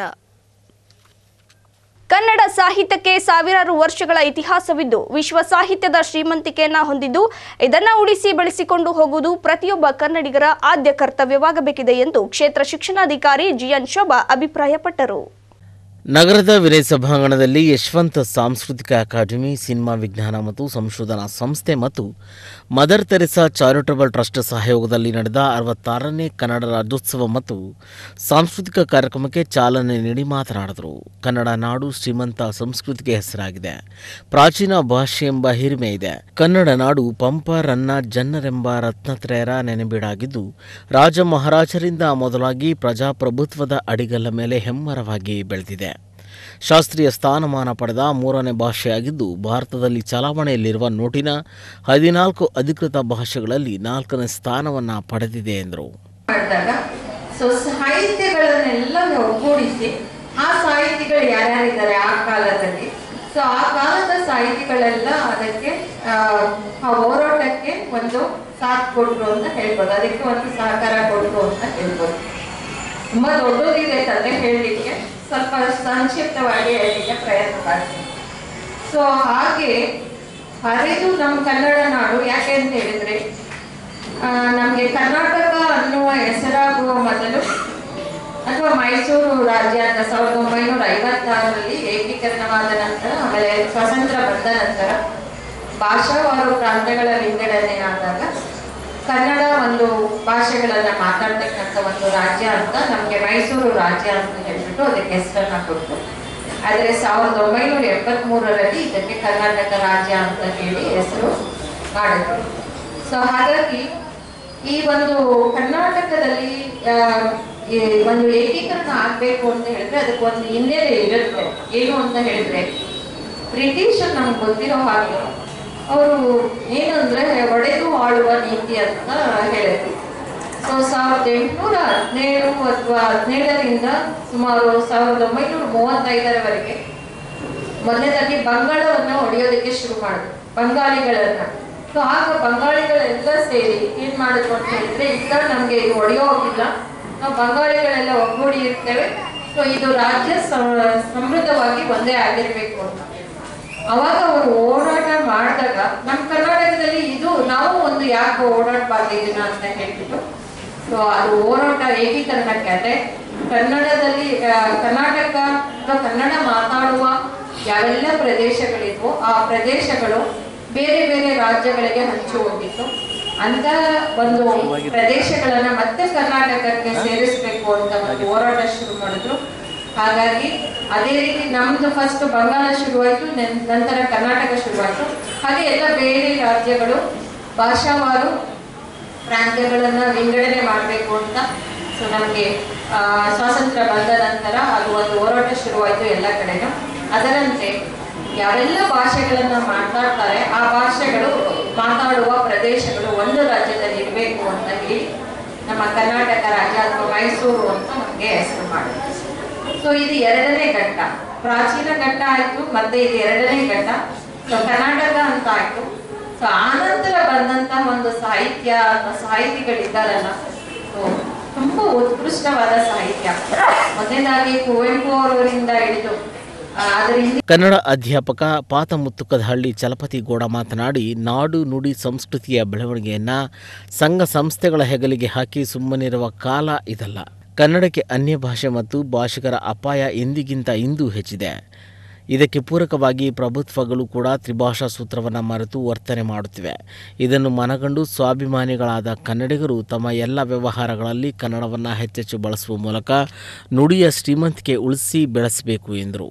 S1: ಕನ್ನಡ ಸಾಹಿತ್ಯಕ್ಕೆ ಸಾವಿರಾರು ವರ್ಷಗಳ ಇತಿಹಾಸವಿದ್ದು ವಿಶ್ವ ಸಾಹಿತ್ಯದ ಶ್ರೀಮಂತಿಕೆಯನ್ನ ಹೊಂದಿದ್ದು ಇದನ್ನು ಉಳಿಸಿ ಬೆಳೆಸಿಕೊಂಡು ಹೋಗುವುದು ಪ್ರತಿಯೊಬ್ಬ ಕನ್ನಡಿಗರ ಆದ್ಯ ಕರ್ತವ್ಯವಾಗಬೇಕಿದೆ ಎಂದು ಕ್ಷೇತ್ರ ಶಿಕ್ಷಣಾಧಿಕಾರಿ ಜಿಎನ್ ಶೋಭಾ ಅಭಿಪ್ರಾಯಪಟ್ಟರು.
S2: ನಗರದ ವಿನಯ್ ಸಭಾಂಗಣದಲ್ಲಿ ಯಶವಂತ ಸಾಂಸ್ಕೃತಿಕ ಅಕಾಡೆಮಿ, ಸಿನಿಮಾ ವಿಜ್ಞಾನ ಮತ್ತು ಸಂಶೋಧನಾ ಸಂಸ್ಥೆ ಮತ್ತು ಮದರ್ ತೆರೆಸಾ ಚಾರಿಟಬಲ್ ಟ್ರಸ್ಟ್ ಸಹಯೋಗದಲ್ಲಿ ನಡೆದ ಅರವತ್ತಾರನೇ ಕನ್ನಡ ರಾಜ್ಯೋತ್ಸವ ಮತ್ತು ಸಾಂಸ್ಕೃತಿಕ ಕಾರ್ಯಕ್ರಮಕ್ಕೆ ಚಾಲನೆ ನೀಡಿ ಮಾತನಾಡಿದರು. ಕನ್ನಡ ನಾಡು ಶ್ರೀಮಂತ ಸಂಸ್ಕೃತಿಗೆ ಹೆಸರಾಗಿದೆ. ಪ್ರಾಚೀನ ಭಾಷೆ ಎಂಬ ಹಿರಿಮೆ ಇದೆ. ಕನ್ನಡ ನಾಡು ಪಂಪ, ರನ್ನ, ಜನ್ನರೆಂಬ ರತ್ನತ್ರಯರ ನೆನಬೀಡಾಗಿದ್ದು ರಾಜ ಮಹಾರಾಜರಿಂದ ಮೊದಲಾಗಿ ಪ್ರಜಾಪ್ರಭುತ್ವದ ಅಡಿಗಲ್ಲ ಮೇಲೆ ಹೆಮ್ಮರವಾಗಿ ಬೆಳೆದಿದೆ. ಶಾಸ್ತ್ರೀಯ ಸ್ಥಾನಮಾನ ಪಡೆದ ಮೂರನೇ ಭಾಷೆಯಾಗಿದ್ದು ಭಾರತದಲ್ಲಿ ಚಲಾವಣೆಯಲ್ಲಿರುವ ನೋಟಿನ ಹದಿನಾಲ್ಕು ಅಧಿಕೃತ ಭಾಷೆಗಳಲ್ಲಿ ನಾಲ್ಕನೇ ಸ್ಥಾನವನ್ನು ಪಡೆದಿದೆ ಎಂದರು.
S15: ಸೊ ಸಾಹಿತ್ಯಗಳನ್ನೆಲ್ಲ ಒಗ್ಗೂಡಿಸಿ ಆ ಸಾಹಿತಿಗಳು ಯಾರ್ಯಾರಿದ್ದಾರೆ ಆ ಕಾಲದಲ್ಲಿ, ಸೊ ಆ ಕಾಲದ ಸಾಹಿತಿಗಳೆಲ್ಲ ಅದಕ್ಕೆ ಆ ಹೋರಾಟಕ್ಕೆ ಒಂದು ಸಾಥ್ ಕೊಟ್ಟರು ಅಂತ ಹೇಳ್ಬೋದು, ಅದಕ್ಕೆ ಒಂದು ಸಹಕಾರ ಕೊಟ್ಟರು ಅಂತ ಹೇಳ್ಬೋದು. ತುಂಬಾ ದೊಡ್ಡದಿದೆ ಕತೆ ಹೇಳಲಿಕ್ಕೆ, ಸ್ವಲ್ಪ ಸಂಕ್ಷಿಪ್ತವಾಗಿ ಹೇಳಲಿಕ್ಕೆ ಪ್ರಯತ್ನ ಮಾಡ್ತೀನಿ. ಸೊ ಹಾಗೆ ಹರಿದು ನಮ್ಮ ಕನ್ನಡ ನಾಡು ಯಾಕೆ ಅಂತ ಹೇಳಿದ್ರೆ ನಮಗೆ ಕರ್ನಾಟಕ ಅನ್ನುವ ಹೆಸರಾಗುವ ಮೊದಲು ಅಥವಾ ಮೈಸೂರು ರಾಜ್ಯ ಅಂತ ಸಾವಿರದ ಒಂಬೈನೂರ ಐವತ್ತಾರರಲ್ಲಿ ಏಕೀಕರಣವಾದ ನಂತರ, ಆಮೇಲೆ ಸ್ವಾತಂತ್ರ್ಯ ಬಂದ ನಂತರ ಭಾಷಾವಾರು ಪ್ರಾಂತ್ಯಗಳ ವಿಂಗಡಣೆ ಆದಾಗ ಕನ್ನಡ ಒಂದು ಭಾಷೆಗಳನ್ನ ಮಾತಾಡ್ತಕ್ಕಂಥ ಒಂದು ರಾಜ್ಯ ಅಂತ ನಮಗೆ ಮೈಸೂರು ರಾಜ್ಯ ಅಂತ ಹೇಳ್ಬಿಟ್ಟು ಅದಕ್ಕೆ ಹೆಸರನ್ನ ಕೊಟ್ಟು, ಆದರೆ ಸಾವಿರದ ಒಂಬೈನೂರ ಎಪ್ಪತ್ತ್ ಮೂರರಲ್ಲಿ ಇದಕ್ಕೆ ಕರ್ನಾಟಕ ರಾಜ್ಯ ಅಂತ ಹೇಳಿ ಹೆಸರು ಮಾಡಿದ್ರು. ಸೊ ಹಾಗಾಗಿ ಈ ಒಂದು ಕರ್ನಾಟಕದಲ್ಲಿ ಒಂದು ಏಕೀಕರಣ ಆಗ್ಬೇಕು ಅಂತ ಹೇಳಿದ್ರೆ ಅದಕ್ಕೆ ಒಂದು ಹಿನ್ನೆಲೆ ಇರುತ್ತೆ. ಏನು ಅಂತ ಹೇಳಿದ್ರೆ ಬ್ರಿಟಿಷರ್ ನಮ್ಗೆ ಗೊತ್ತಿರೋ ಹಾಗೆ ಅವರು ಏನಂದ್ರೆ ಒಡೆದು ಆಳುವ ನೀತಿ ಅಂತ ಹೇಳಿದ್ರು. ಸೊ ಸಾವಿರದ ಎಂಟುನೂರ ಹದಿನೇಳು ಅಥವಾ ಹದಿನೇಳರಿಂದ ಸುಮಾರು ಸಾವಿರದ ಒಂಬೈನೂರ ಮೂವತ್ತೈದರವರೆಗೆ ಮೊದಲನೇದಾಗಿ ಬಂಗಾಳವನ್ನ ಹೊಡೆಯೋದಕ್ಕೆ ಶುರು ಮಾಡಿದ್ರು, ಬಂಗಾಳಿಗಳನ್ನ. ಸೊ ಆಗ ಬಂಗಾಳಿಗಳೆಲ್ಲ ಸೇರಿ ಏನ್ ಮಾಡಿದ್ರು ಅಂತ ಹೇಳಿದ್ರೆ, ಈಗ ನಮ್ಗೆ ಇದು ಹೊಡೆಯೋ ಹೋಗಿಲ್ಲ, ನಾವು ಬಂಗಾಳಿಗಳೆಲ್ಲ ಒಗ್ಗೂಡಿ ಇರ್ತೇವೆ, ಸೊ ಇದು ರಾಜ್ಯ ಸಮೃದ್ಧವಾಗಿ ಒಂದೇ ಆಗಿರ್ಬೇಕು ಅಂತ. ಅವಾಗ ಅವರು ಓಡಾಟ ಮಾಡಿದಾಗ ನಮ್ಮ ಕರ್ನಾಟಕದಲ್ಲಿ ಇದು ನಾವು ಒಂದು ಯಾಕೆ ಓಡಾಡಬಾರ್ದು ಇದನ್ನ ಅಂತ ಹೇಳ್ಬಿಟ್ಟು, ಸೊ ಅದು ಹೋರಾಟ ಏಕೀಕರಣಕ್ಕೆ, ಅದೇ ಕನ್ನಡದಲ್ಲಿ ಕರ್ನಾಟಕ ಅಥವಾ ಕನ್ನಡ ಮಾತಾಡುವ ಯಾವೆಲ್ಲ ಪ್ರದೇಶಗಳಿದ್ವೋ ಆ ಪ್ರದೇಶಗಳು ಬೇರೆ ಬೇರೆ ರಾಜ್ಯಗಳಿಗೆ ಹಂಚಿ ಹೋಗಿತ್ತು. ಅಂತ ಒಂದು ಪ್ರದೇಶಗಳನ್ನ ಮತ್ತೆ ಕರ್ನಾಟಕಕ್ಕೆ ಸೇರಿಸಬೇಕು ಅಂತ ಒಂದು ಹೋರಾಟ ಶುರು ಮಾಡಿದ್ರು. ಹಾಗಾಗಿ ಅದೇ ರೀತಿ ನಮ್ದು ಫಸ್ಟ್ ಬಂಗಾಳ ಶುರುವಾಯಿತು, ನಂತರ ಕರ್ನಾಟಕ ಶುರುವಾಯಿತು. ಹಾಗೆ ಎಲ್ಲ ಬೇರೆ ರಾಜ್ಯಗಳು ಭಾಷಾವಾರು ಪ್ರಾಂತ್ಯಗಳನ್ನ ವಿಂಗಡಣೆ ಮಾಡಬೇಕು ಅಂತ ಸೊ ನಮಗೆ ಸ್ವಾತಂತ್ರ್ಯ ಬಂದ ನಂತರ ಅದು ಒಂದು ಹೋರಾಟ ಶುರುವಾಯಿತು ಎಲ್ಲ ಕಡೆನೂ. ಅದರಂತೆ ಯಾವೆಲ್ಲ ಭಾಷೆಗಳನ್ನ ಮಾತಾಡ್ತಾರೆ ಆ ಭಾಷೆಗಳು ಮಾತಾಡುವ ಪ್ರದೇಶಗಳು ಒಂದು ರಾಜ್ಯದಲ್ಲಿ ಇರಬೇಕು ಅಂತ ಹೇಳಿ ನಮ್ಮ ಕರ್ನಾಟಕ ರಾಜ್ಯ ಅಥವಾ ಮೈಸೂರು ಅಂತ ನಮಗೆ ಹೆಸರು ಮಾಡಿದ್ರು. ಸೊ ಇದು ಎರಡನೇ ಘಟ್ಟ, ಪ್ರಾಚೀನ ಘಟ್ಟ ಆಯ್ತು, ಮತ್ತೆ ಇದು ಎರಡನೇ ಘಟ್ಟ. ಸೊ ಕರ್ನಾಟಕ ಅಂತ ಆಯ್ತು. ಸೊ ಆನಂತರ ಬಂದಂತ ಒಂದು ಸಾಹಿತ್ಯ ಅಥವಾ ಸಾಹಿತಿಗಳಿದ್ದಾರಲ್ಲ, ಸೊ ತುಂಬಾ ಉತ್ಕೃಷ್ಟವಾದ ಸಾಹಿತ್ಯ. ಮೊದಲನೇದಾಗಿ ಕುವೆಂಪು ಅವರಿಂದ ಹಿಡಿದು
S2: ಕನ್ನಡ ಅಧ್ಯಾಪಕ ಪಾತಮುತ್ತುಕದಹಳ್ಳಿ ಚಲಪತಿಗೌಡ ಮಾತನಾಡಿ, ನಾಡು ನುಡಿ ಸಂಸ್ಕೃತಿಯ ಬೆಳವಣಿಗೆಯನ್ನು ಸಂಘ ಸಂಸ್ಥೆಗಳ ಹೆಗಲಿಗೆ ಹಾಕಿ ಸುಮ್ಮನಿರುವ ಕಾಲ ಇದಲ್ಲ. ಕನ್ನಡಕ್ಕೆ ಅನ್ಯ ಭಾಷೆ ಮತ್ತು ಭಾಷಿಕರ ಅಪಾಯ ಎಂದಿಗಿಂತ ಇಂದು ಹೆಚ್ಚಿದೆ. ಇದಕ್ಕೆ ಪೂರಕವಾಗಿ ಪ್ರಭುತ್ವಗಳು ಕೂಡ ತ್ರಿಭಾಷಾ ಸೂತ್ರವನ್ನು ಮರೆತು ವರ್ತನೆ ಮಾಡುತ್ತಿವೆ. ಇದನ್ನು ಮನಗಂಡು ಸ್ವಾಭಿಮಾನಿಗಳಾದ ಕನ್ನಡಿಗರು ತಮ್ಮ ಎಲ್ಲ ವ್ಯವಹಾರಗಳಲ್ಲಿ ಕನ್ನಡವನ್ನು ಹೆಚ್ಚೆಚ್ಚು ಬಳಸುವ ಮೂಲಕ ನುಡಿಯ ಶ್ರೀಮಂತಿಕೆ ಉಳಿಸಿ ಬೆಳೆಸಬೇಕು ಎಂದರು.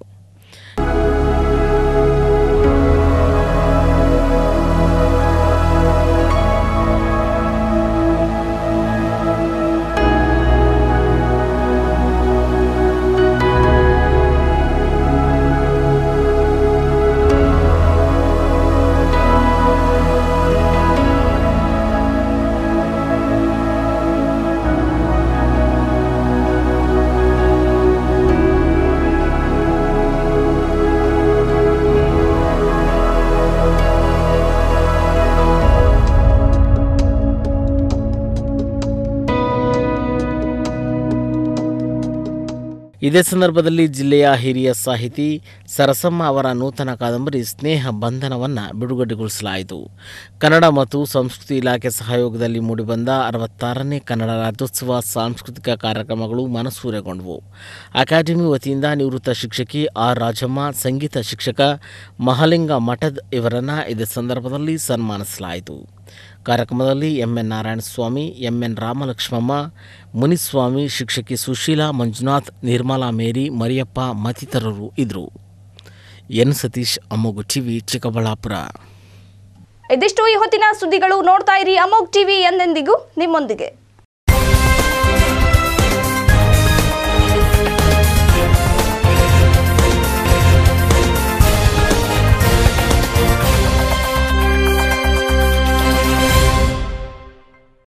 S2: ಇದೇ ಸಂದರ್ಭದಲ್ಲಿ ಜಿಲ್ಲೆಯ ಹಿರಿಯ ಸಾಹಿತಿ ಸರಸಮ್ಮ ಅವರ ನೂತನ ಕಾದಂಬರಿ ಸ್ನೇಹ ಬಂಧನವನ್ನು ಬಿಡುಗಡೆಗೊಳಿಸಲಾಯಿತು. ಕನ್ನಡ ಮತ್ತು ಸಂಸ್ಕೃತಿ ಇಲಾಖೆ ಸಹಯೋಗದಲ್ಲಿ ಮೂಡಿಬಂದ ಅರವತ್ತಾರನೇ ಕನ್ನಡ ರಾಜ್ಯೋತ್ಸವ ಸಾಂಸ್ಕೃತಿಕ ಕಾರ್ಯಕ್ರಮಗಳು ಮನಸೂರೆಗೊಂಡವು. ಅಕಾಡೆಮಿ ವತಿಯಿಂದ ನಿವೃತ್ತ ಶಿಕ್ಷಕಿ ಆರ್ ರಾಜಮ್ಮ, ಸಂಗೀತ ಶಿಕ್ಷಕ ಮಹಾಲಿಂಗ ಮಠದ್ ಇವರನ್ನು ಇದೇ ಸಂದರ್ಭದಲ್ಲಿ ಸನ್ಮಾನಿಸಲಾಯಿತು. ಕಾರ್ಯಕ್ರಮದಲ್ಲಿ ಎಂಎನ್ ನಾರಾಯಣಸ್ವಾಮಿ, ಎಂಎನ್ ರಾಮಲಕ್ಷ್ಮಮ್ಮ, ಮುನಿಸ್ವಾಮಿ, ಶಿಕ್ಷಕಿ ಸುಶೀಲಾ, ಮಂಜುನಾಥ್, ನಿರ್ಮಲಾ ಮೇರಿ, ಮರಿಯಪ್ಪ ಮತ್ತಿತರರು ಇದ್ದರು. N Satish, Amogh TV, Chikkaballapura.
S1: ಇದಿಷ್ಟು ಈ ಹೊತ್ತಿನ ಸುದ್ದಿಗಳು. ನೋಡ್ತಾ ಇರಿ ಅಮೋಘ್ ಟಿವಿ, ಎಂದೆಂದಿಗೂ ನಿಮ್ಮೊಂದಿಗೆ.